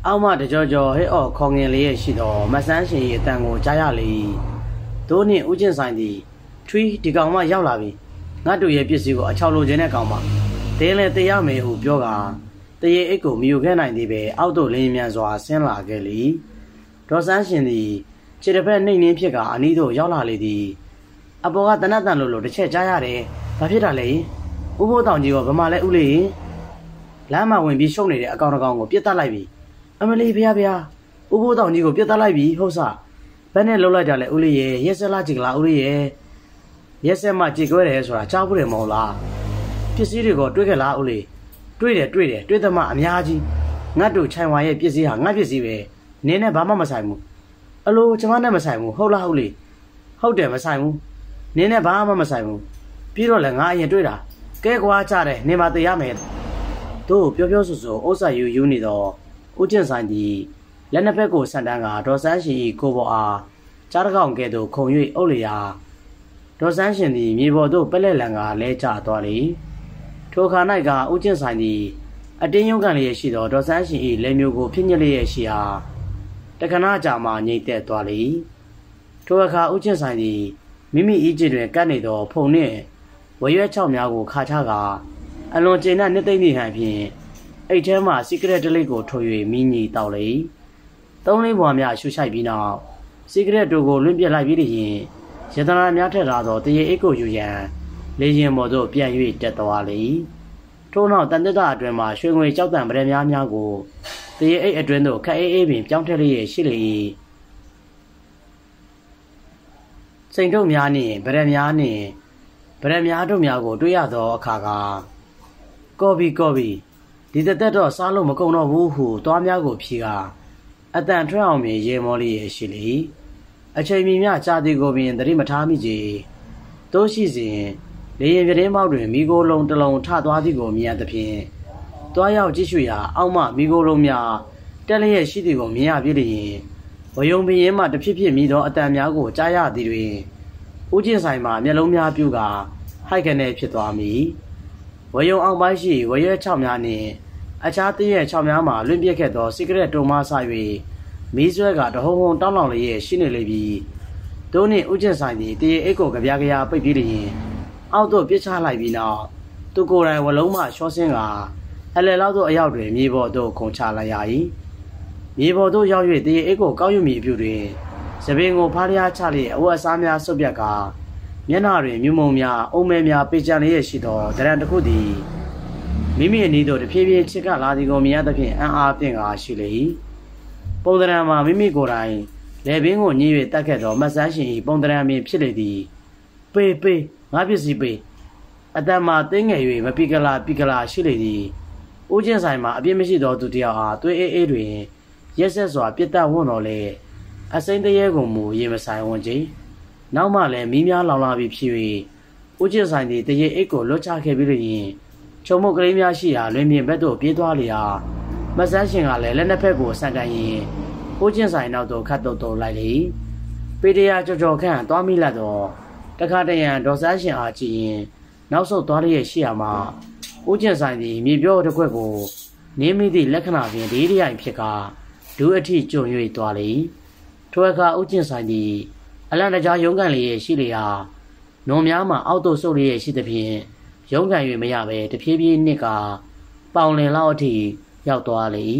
A: အောက်မှတကြောကြောဟဲ့အော်ခေါငင်လေးရဲ့ရှိတော့မဆန်းရှင်ရဲ့အတန်ကိုကြားရလေ။တို့နှင့်ဦးကျင့်ဆိုင်သည်ထွီးဒီကောင်မှရောက်လာပြီ။ငါတို့ရဲ့ပစ္စည်းကိုအချောက်လိုချင်တဲ့ကောင်မှတင်းလဲတေးရမယ်ဟုပြောကတရေအိတ်ကိုမယူခဲ့နိုင်သေးပဲအောက်သို့လင်းမြန်စွာဆင်းလာခဲ့လေ။ဒေါ်ဆန်းရှင်သည်ခြေတစ်ဖက်နှိမ့်နှင်းဖြစ်ကအနီးသို့ရောက်လာလေသည်။အပေါ်ကတနတ်တန်လိုတစ်ချက်ကြားရတယ်။ဘာဖြစ်တာလဲ။ဦးဘိုးတောင်ကြီးကဗမာလဲဦးလေးလမ်းမှာဝင်ပြီးရှုံနေတဲ့အကောင်တစ်ကောင်ကိုပြစ်တတ်လိုက်ပြီ။အမလီဖျားဦးဘိုးတောင်ကြီးကိုပြစ်တတ်လိုက်ပြီဟုတ်စား။ဘယ်နဲ့လှုပ်လိုက်တာလဲဦးလေးရဲ့ရက်ဆက်လားကြည်ကလားဦးလေးရဲ့ရက်ဆက်မှကြည်ကွဲတယ်ဆိုတာကြားဘူးတယ်မဟုတ်လား။ပစ္စည်းတွေကိုတွေးခဲ့လားဦးလေးတွေ့တယ်တွေးသမားအများကြီးငတ်တို့ခြိုင်ဝါရဲ့ပစ္စည်းဟာငတ်ပစ္စည်းပဲနင်းနဲ့ဘာမှမဆိုင်ဘူးအလိုကျမနဲ့မဆိုင်ဘူးဟုတ်လားဟုတ်လေဟုတ်တယ်မဆိုင်ဘူးနင်းနဲ့ဘာမှမဆိုင်ဘူးပြီးတော့လည်းငါအရင်တွေ့တာကဲကွာကြတယ်နင်းမတရားမယ်တို့ပြောဆိုဥစ္စာယူနေတော့ဦးကျင့်ဆိုင်ကြီးလက်နှစ်ဖက်ကိုဆန်တန်းကဒေါ်ဆန်းရှင်၏ကိုပေါ်အားကြားတစ်ကောင်ကဲ့သို့ခုံ၍အုပ်လျာဒေါ်ဆန်းရှင်သည်မြေပေါ်သို့ပက်လက်လန်ကလဲကျသွားလေထိုခါ၌ကဦးကျင့်ဆိုင်သည်အတင်းရုံးကန်လျက်ရှိသောဒေါ်ဆန်းရှင်၏လက်မျိုးကိုဖြစ်ညစ်လျက်ရှိရာတခဏကြာမှငြိမ့်သက်သွားလေထိုအခါဦးကျင့်ဆိုင်သည်မိမိဤကျတွင်ကပ်နေသောဖုန်နှင့်ဝရွက်ချောက်များကိုခါချကအလွန်ကျေနပ်နှစ်သိမ့်သည့်ဟန်ဖြင့်အိတ်ထဲမှစီကရက်တလိပ်ကိုထိုး၍မိညီတောက်လေသုံးလေးဘွားများရှူရှိုက်ပြီးနောက်စီကရက်တို့ကိုလွင့်ပြစ်လိုက်ပြီးလျင်ရတနာများထက်လာသောတရေအိတ်ကိုယူရန်လေရင်ပေါ်သို့ပြန်၍တက်သွားလေထို့နောက်တန်တက်တာအတွင်မှရွှေငွေကြောက်တံပရဲများကိုတရေအိတ်အတွင်သို့ခက်အေးပင်ပြောင်းထက်လျက်ရှိလေ၏စိန်ထုတ်များနှင့်ပရဲများတို့များကိုတွေ့ရသောအခါကကော်ဘီဒီတက်တော့စားလို့မကုန်တော့ဘူးဟုသွားများကိုဖြီကအတန်ထွက်အောင်မြင်ရေမောလေးရှိလေအချိန်မီမျှကြာသည်ကိုပင်သတိမထားမိကြတိုးရှိစဉ်လေရင်ပြတင်းပေါက်တွင်မိโกလုံးတစ်လုံးထသွားသည်ကိုမြင်ရသဖြင့်တွားရောက်ကြည့်ရှုရာအောက်မှမိโกလုံးများတက်လျက်ရှိသည်ကိုမြင်ရပြီလျင်ဝယုံပင်ရင်မှတဖြစ်ဖြစ်မိသောအတန်များကိုကြားရသည်တွင်ဦးကျင့်ဆိုင်မှမျက်လုံးများပြူကဟိုက်ကနေဖြစ်သွားမည်ဝယုံအောင်ပိုင်းရှိဝရွက်ချောက်များနှင့်အခြားတည့်ရဲ့ချောက်များမှလွင့်ပြက်ခဲ့သောစီကရက်တုံမဆ၍မီးဆွဲကတဟုံဟုံတောင်းလောင်လျက်ရှိနေလေပြီတို့နှင့်ဦးကျင့်ဆိုင်သည်တရေအိတ်ကိုကြပြားပိတ်ပြီးလျင်အောက်သို့ပြစ်ချလိုက်ပြီးနောက်သူကိုယ်တိုင်ဝလုံးမှရှောဆင်းကအလယ်လောက်သို့အရောက်တွင်မြေပေါ်သို့ခုန်ချလိုက်ရ၏မြေပေါ်သို့ရောက်၍တရေအိတ်ကိုကောက်ယူမိအပြုတွင်စပင်ကိုဖားလျားချလျက်အဝတ်အစားများဆုပ်ပြတ်ကမျက်နှာတွင်မြူမုံများအုံမဲများပေချန်လျက်ရှိသောဒရန်တစ်ခုသည်မိမိအနီးသို့တဖြည်းဖြည်းချစ်ကလာသည်ကိုမြင်ရသဖြင့်အံ့အားသင့်ကာရှိလေ၏ပုံသဏ္ဍာန်မှာမိမိကိုယ်တိုင်လေပင်ကိုညှိ၍တက်ခဲ့သောမဆန်းရှင်၏ပုံသဏ္ဍာန်ပင်ဖြစ်လေသည်ပေးငါပစ္စည်းပေးအတန်မှာတင်းငယ်၍မပိကလာရှိလေသည်ဦးကျင့်ဆိုင်မှာအပြစ်မရှိသောသူတစ်ယောက်အားသွေးအေးတွင်ရက်ဆက်စွာပြစ်တက်ဝွန်းတော်လေအစိမ့်တရေကုန်မူရေမဆိုင်ဝန်းကြီးနောက်မှလည်းမီးများလောင်လာပြီးဖြစ်၍ဦးကျင့်ဆိုင်သည်တရေအိတ်ကိုလွတ်ချခဲ့ပြီးလျင်ချုံမုတ်ကလေးများရှိရာလွင်ပြင်ဘက်သို့ပြေးသွားလျာမဆန်းရှင်ကလည်းလက်နှစ်ဖက်ကိုဆန်တန်ရင်ဦးကျင့်ဆိုင်နောက်သို့ခတ်တုတ်လိုက်လေပေတရာကြော်ခန့်သွားမိလိုက်တော့တခါတရံဒေါ်ဆန်းရှင်အားကြည့်ရင်နောက်ဆုတ်သွားလျက်ရှိရမှာဦးကျင့်ဆိုင်သည်မြေပြောတစ်ခွက်ကိုနင်းမိသည့်လက္ခဏာဖြင့်ဒီရိုင်ဖြစ်ကဒူးအထိကျုံ၍သွားလေထိုအခါဦးကျင့်ဆိုင်သည်အလန့်တကြားရုံးကန်လျက်ရှိလျာနုံများမှအောက်သို့ဆုတ်လျက်ရှိသဖြင့်ရုံးကန်၍မရပဲတဖြည်းဖြည်းနှစ်ကပေါင်လင်လောက်အထိရောက်သွားလေ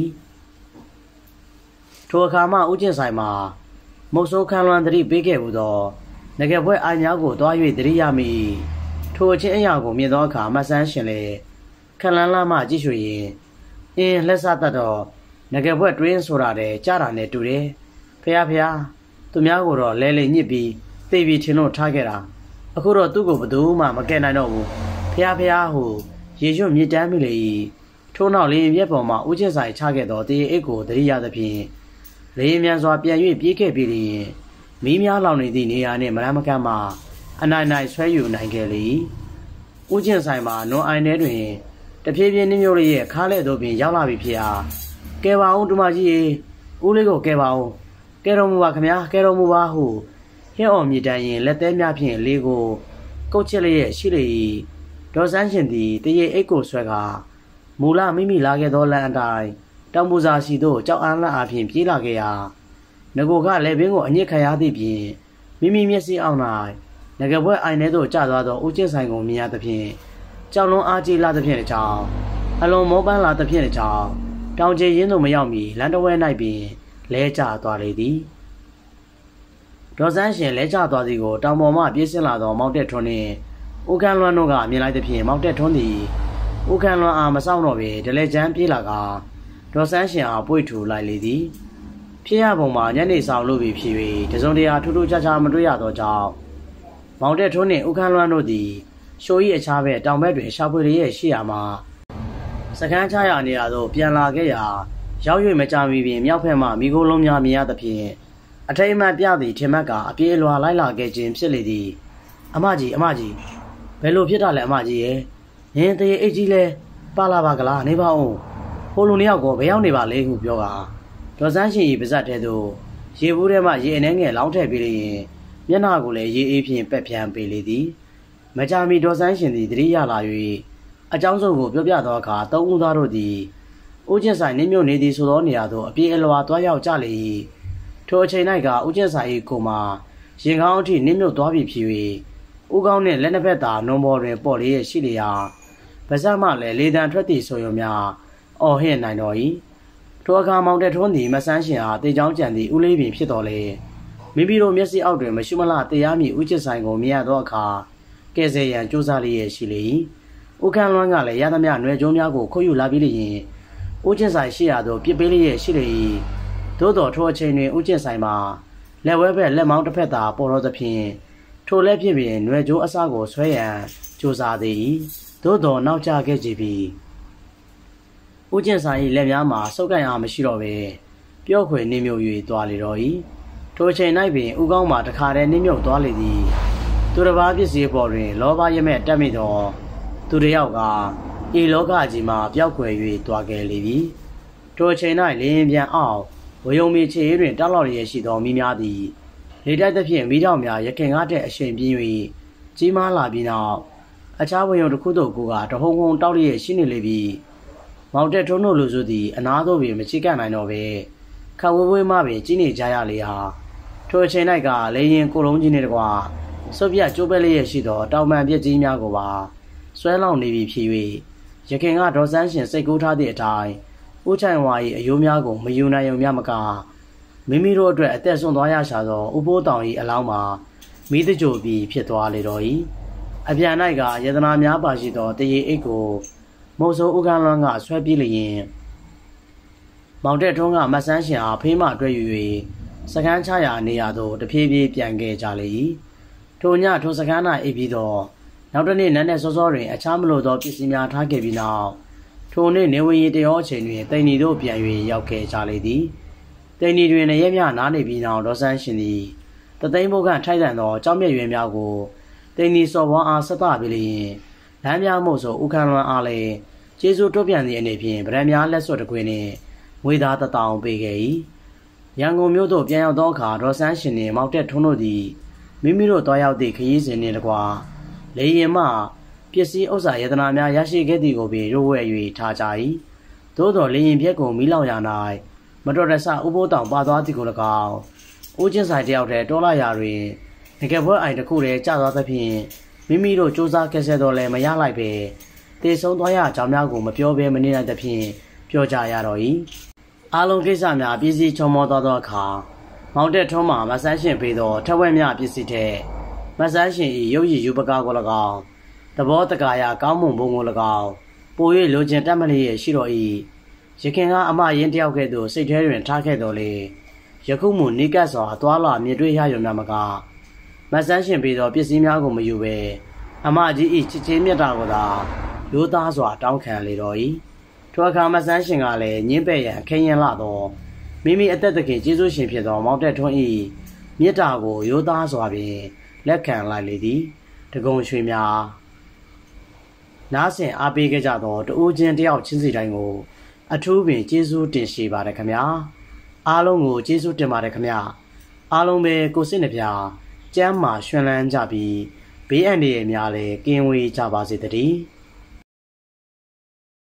A: ထိုအခါမှဦးကျင့်ဆိုင်မှာမုတ်ဆိုးခန်းလွန်သတိပေးခဲ့ဘူးသောငကပွဲအာညာကိုသွား၍သတိရမိထိုအချင်းအရာကိုမြင်သောအခါမဆန်းရှင်လေခလန်းလာမှကြည့်ရွှေရင်အင်းလက်စားတတ်တော့ငကပွဲတွင်းဆိုတာတဲ့ကြားတာနဲ့တူတယ်ဖះသူများကိုတော့လဲညစ်ပြီးသိပြီးထင်လို့ထားခဲ့တာအခုတော့သူ့ကိုဘယ်သူမှမကယ်နိုင်တော့ဘူးဖះဟုရေရွတ်မြစ်တမ်းမိလေ၏ထို့နောက်လေရင်ပြက်ပေါ်မှာဦးကျင့်ဆိုင်ချခဲ့သောတရေအိတ်ကိုသတိရသဖြင့်လေရင်မြန်စွာပြန်၍ပြေးခဲ့ပြီးလျင်မီးများလောင်နေသည့်နေရာနှင့်မရမကမ်းမှအနိုင်ဆွဲယူနိုင်ခဲ့လေဦးကျင့်ဆိုင်မှာနွန်အိုင်ထဲတွင်တဖြည်းဖြည်းနှမျိုးလေးရဲ့ခါးလက်သို့ပင်ရောက်လာပြီဖြစ်ရာကဲပါအောင်တူမကြီးရေဦးလေးကိုကဲပါအောင်ကဲတော်မူပါခင်ဗျာကဲတော်မူပါဟုဟင်းအောင်မြည်တမ်းရင်လက်သေးများဖြင့်လေးကိုကုတ်ချစ်လျက်ရှိလေ၏ဒေါ်ဆန်းရှင်သည်တရေအိတ်ကိုဆွဲကမူလမိမိလာခဲ့သောလမ်းအတိုင်းတောင်ပူစာစီတို့ကြောက်အားလန့်အားဖြင့်ပြေးလာခဲ့ရာငကိုကလည်းပင်ကိုအညစ်ခံရသည့်ဖြင့်မိမိမျက်စိအောက်၌ငကပွဲအိုင်ထဲသို့ကျသွားသောဦးကျင့်ဆိုင်ကိုမြင်ရသဖြင့်ကြောက်လွန်အားကြီးလာသဖြင့်ကြောင့်အလွန်မောပန်းလာသဖြင့်ကြောင့်တောင်ကျရင်းသို့မရောက်မီလမ်းတစ်ဝဲ၌ပင်လဲကျသွားလေသည်ဒေါ်စန်းရှင်လဲကျသွားသည်ကိုတောင်ပေါ်မှပြေးဆင်းလာသောမောင်တက်ထွန်းနှင့်ဦးခန်းလွမ်းတို့ကမြင်လိုက်သဖြင့်မောင်တက်ထွန်းသည်ဦးခန်းလွမ်းအားမစောင့်တော့ပေဒလဲချမ်းပြေးလာကဒေါ်စန်းရှင်အားပွေ့ထူလိုက်လေသည်ဖြစ်ရပုံမှာညနေဆောင်လို့ဖြစ်၍တစုံတရာထူးထူးခြားခြားမတွေ့ရသောကြောင့်မောင်တက်ထွန်းနှင့်ဦးခန်းလွမ်းတို့သည်ရှိုး၏အခြားဘက်တောင်ဘက်တွင်ရှာဖွေရရှိရာမှာစကန်းချရာနေရာသို့ပြန်လာခဲ့ရာရောက်၍မကြမီပင်မြောက်ဘက်မှမိခိုးလုံးများမြင်ရသဖြင့်အထိတ်အမှန်ပြသည်ထင်မှတ်ကအပြေးအလွှာလိုက်လာခဲ့ခြင်းဖြစ်လေသည်အမကြီးဘယ်လိုဖြစ်တာလဲအမကြီးရဲ့နင်းတရေအိတ်ကြီးလဲပါလာပါကလားနေပါဦးဟိုလူနှစ်ယောက်ကိုဘယ်ရောက်နေပါလဲဟုပြောကဒေါ်စန်းရှင်၏ပါဇက်ထဲသို့ရေဘူးထဲမှရေအနှဲငယ်လောင်းထည့်ပေးလျင်မျက်နှာကိုလည်းရေအေးဖြင့်ပက်ဖြန်းပေးလေသည်မကြမီဒေါ်စန်းရှင်သည်သတိရလာ၍အကြောင်းစုံကိုပြောပြသောအခါသုံးဦးသားတို့သည်ဦးကျင့်ဆိုင်နှင်းမြုပ်နေသည်ဆိုသောနေရာသို့အပြေးအလွှာတွားရောက်ကြလေ၏ထိုအချိန်၌ကဦးကျင့်ဆိုင်၏ကိုမှာရင်ကောင်းအထိနှင်းမြုပ်သွားပြီဖြစ်၍ဦးကောင်းနှင့်လက်နှစ်ဖက်သာနုံပေါ်တွင်ပေါ်လေးရရှိလျာပါးစပ်မှလည်းလေတံထွက်သည့်ဆိုရုံများအော်ဟစ်နိုင်တော်၏ထိုအခါမောင်တက်ထွန်းသည်မဆန်းရှင်အားတေချောင်းကြံသည့်ဦးလေးပင်ဖြစ်တော်လေမိမိတို့မျက်စိအောက်တွင်မရှိမလားတရားမည်ဦးကျင့်ဆိုင်ကိုမြင်ရသောအခါကဲဆယ်ရန်စူးစမ်းလျက်ရှိလေ၏ဦးခန်းလွမ်းကလည်းရသမျှຫນွယ်ကျုံးများကိုခုတ်ယူလာပြီးလျင်ဦးကျင့်ဆိုင်ရှိရာသို့ပြစ်ပေးလျက်ရှိလေ၏သို့တော်ထိုအချိန်တွင်ဦးကျင့်ဆိုင်မှာလက်ဝဲဘက်လက်မောင်းတစ်ဖက်သာပေါ်တော့သဖြင့်ထိုလက်ဖြင့်ပင်ຫນွယ်ကျိုးအစကိုဆွဲရန်ကြိုးစားသည်သို့တော်နောက်ကျခဲ့ကြပြီဦးကျင့်ဆိုင်၏လက်များမှာစုပ်ကိုင်အားမရှိတော့ပဲပျော့ခွေနှင်းမြုပ်၍သွားလေတော့၏ထိုအချိန်၌ပင်ဦးကောင်းမှာတခါတည်းနှင်းမြုပ်သွားလေသည်သူတစ်ပါးပစ္စည်းပေါ်တွင်လောဘရမဲ့တက်မိသောသူတစ်ယောက်ကဤလောကကြီးမှာပျောက်ကွယ်၍သွားခဲ့လေပြီထိုအချိန်၌လင်းပြန်အောင်ဝယုံမီချေတွင်တောက်လောက်ရရှိသောမိများသည်လေတိုက်သဖြင့်မိတောင်များရခင်ကားတဲ့အရှိန်ပြင်း၍ကြီးမားလာပြီးနောက်အခြားဝယုံတစ်ခုသို့ကိုကတဟုံဟုံတောက်လျက်ရှိနေလေပြီမောင်တက်ထွန်းတို့လူစုသည်အနာသို့ပင်မချိကပ်နိုင်တော့ပဲခဝဝေးမှပင်ကြီးနေကြရလေဟာထိုအချိန်၌ကလေရင်ကိုလုံးကြီးနှင့်တကွာစုပ်ပြတ်ကျိုးပဲလျက်ရှိသောတောင်ပန်ပြက်ကြီးများကိုပါဆွဲလောင်နေပြီဖြစ်၍ရခင်ကဒေါ်စန်းရှင်စိတ်ကူးထားသည့်အတိုင်းဦးချိုင်ဝါ၏အယိုးများကိုမယူနိုင်ုံများမကမိမိတို့အတွက်အသက်ဆုံးသွားရရှာသောဥပိုးတောင်၏အလောင်းမှာမိတကြိုပြီးဖြစ်သွားလေတော့၏အပြန်၌ကယတနာများပါရှိသောတရေအိတ်ကိုမုတ်ဆိုးဥကန်းလွမ်းကဆွဲပြေးလျင်မောင်တက်ထွန်းကမဆန်းရှင်အားဖေးမှတွဲယူ၍စကန်းချရာနေရာသို့တဖြည်းဖြည်းပြန်ခဲ့ကြလေ၏ထိုညထိုစကန်း၌အိပ်ပြီးတော့နောက်တစ်နေ့နန်းနဲ့စောစောတွင်အခြားမလိုသောပစ္စည်းများထားခဲ့ပြီးနောက်ထိုနေ့နေဝင်ရီတရောအချိန်တွင်တိန်နီတို့ပြန်၍ရောက်ခဲ့ကြလေသည်တိန်နီတွင်လည်းမြနားနေပြီးနောက်ဒေါ်စန်းရှင်သည်တသိန်းဘုတ်ကထိုက်တန်သောကြောက်မြက်ရွယ်များကိုတိန်နီစော်ဘွားအားဆက်သပေးလျင်လမ်းများမို့ဆိုဦးခန်းလွမ်းအားလည်းကျေးဇူးတွပြန်သည့်အနေဖြင့်ဗရန်များလက်စွပ်တစ်ခွေနှင့်ငွေသား1000ပေးခဲ့၏ရန်ကုန်မြို့သို့ပြန်ရောက်သောအခါဒေါ်စန်းရှင်နှင့်မောင်တက်ထွန်းတို့သည်မိမိတို့တွားရောက်သည့်ခရီးစဉ်နှင့်တကွာလေရင်မှပစ္စည်းဥစ္စာယတနာများရရှိခဲ့သည်ကိုပင်ရိုးဝဲ၍ထားကြ၏သို့တော်လေရင်ပြက်ကိုမီးလောင်ရ၌မတော်တဆဥပိုးတောင်ပါသွားသည်ကို၎င်းဦးချင်းဆိုင်တယောက်တည်းတောလာရာတွင်ငကပွဲအိုင်တစ်ခုတည်းကျသွားသဖြင့်မိမိတို့စူးစမ်းကဲဆဲတော်လည်းမရလိုက်ပဲတေဆုံးသွားရကြောင်းများကိုမပြောဘဲမနေနိုင်သဖြင့်ပြောကြရတော့၏အားလုံးကိစ္စများပစ္စည်းချုံမောသွားသောအခါမောင်တက်ထွန်းမှာမဆန်းရှင်ပေးသောထက်ဝက်များပစ္စည်းထက်မဆန်းရှင်၏ရုပ်ရည်ယူပကားကို၎င်းသဘောတကာယကောင်းမွန်ပုံကို၎င်းပို၍လိုချင်တတ်မလျက်ရှိတော်၏ရခင်ကအမရင်တယောက်ကဲ့သို့စိတ်ထဲတွင်ထားခဲ့တော်လေယခုမှနိကတ်စွာသွားလာမြင်တွေ့ရရုံများမကမဆန်းရှင်ပေးသောပစ္စည်းများကိုမယူဘဲအမကြီး၏ချစ်ချင်းမြတ်တာကိုသာရိုးသားစွာတောင်းခံလေတော်၏ထိုအခါမဆန်းရှင်ကလည်းညင်းပယ်ရန်ခင်းရင်လာသောမိမိအသက်သခင်ကျေးဇူးရှင်ဖြစ်သောမောင်တက်ထွန်း၏မြတ်တာကိုရိုးသားစွာပင်လက်ခံလိုက်လေသည်တကုံရွှေများနားဆင်အားပေးခဲ့ကြသောတဦးချင်းတယောက်ချင်းစီတိုင်းကိုအထူးပင်ကျေးဇူးတင်ရှိပါတယ်ခင်ဗျာအားလုံးကိုကျေးဇူးတင်ပါတယ်ခင်ဗျာအားလုံးပဲကိုစိတ်နှပြကျမ်းမာရွှင်လန်းကြပြီးဘေးအန္တရာယ်များလည်းကင်းဝေးကြပါစေတည်း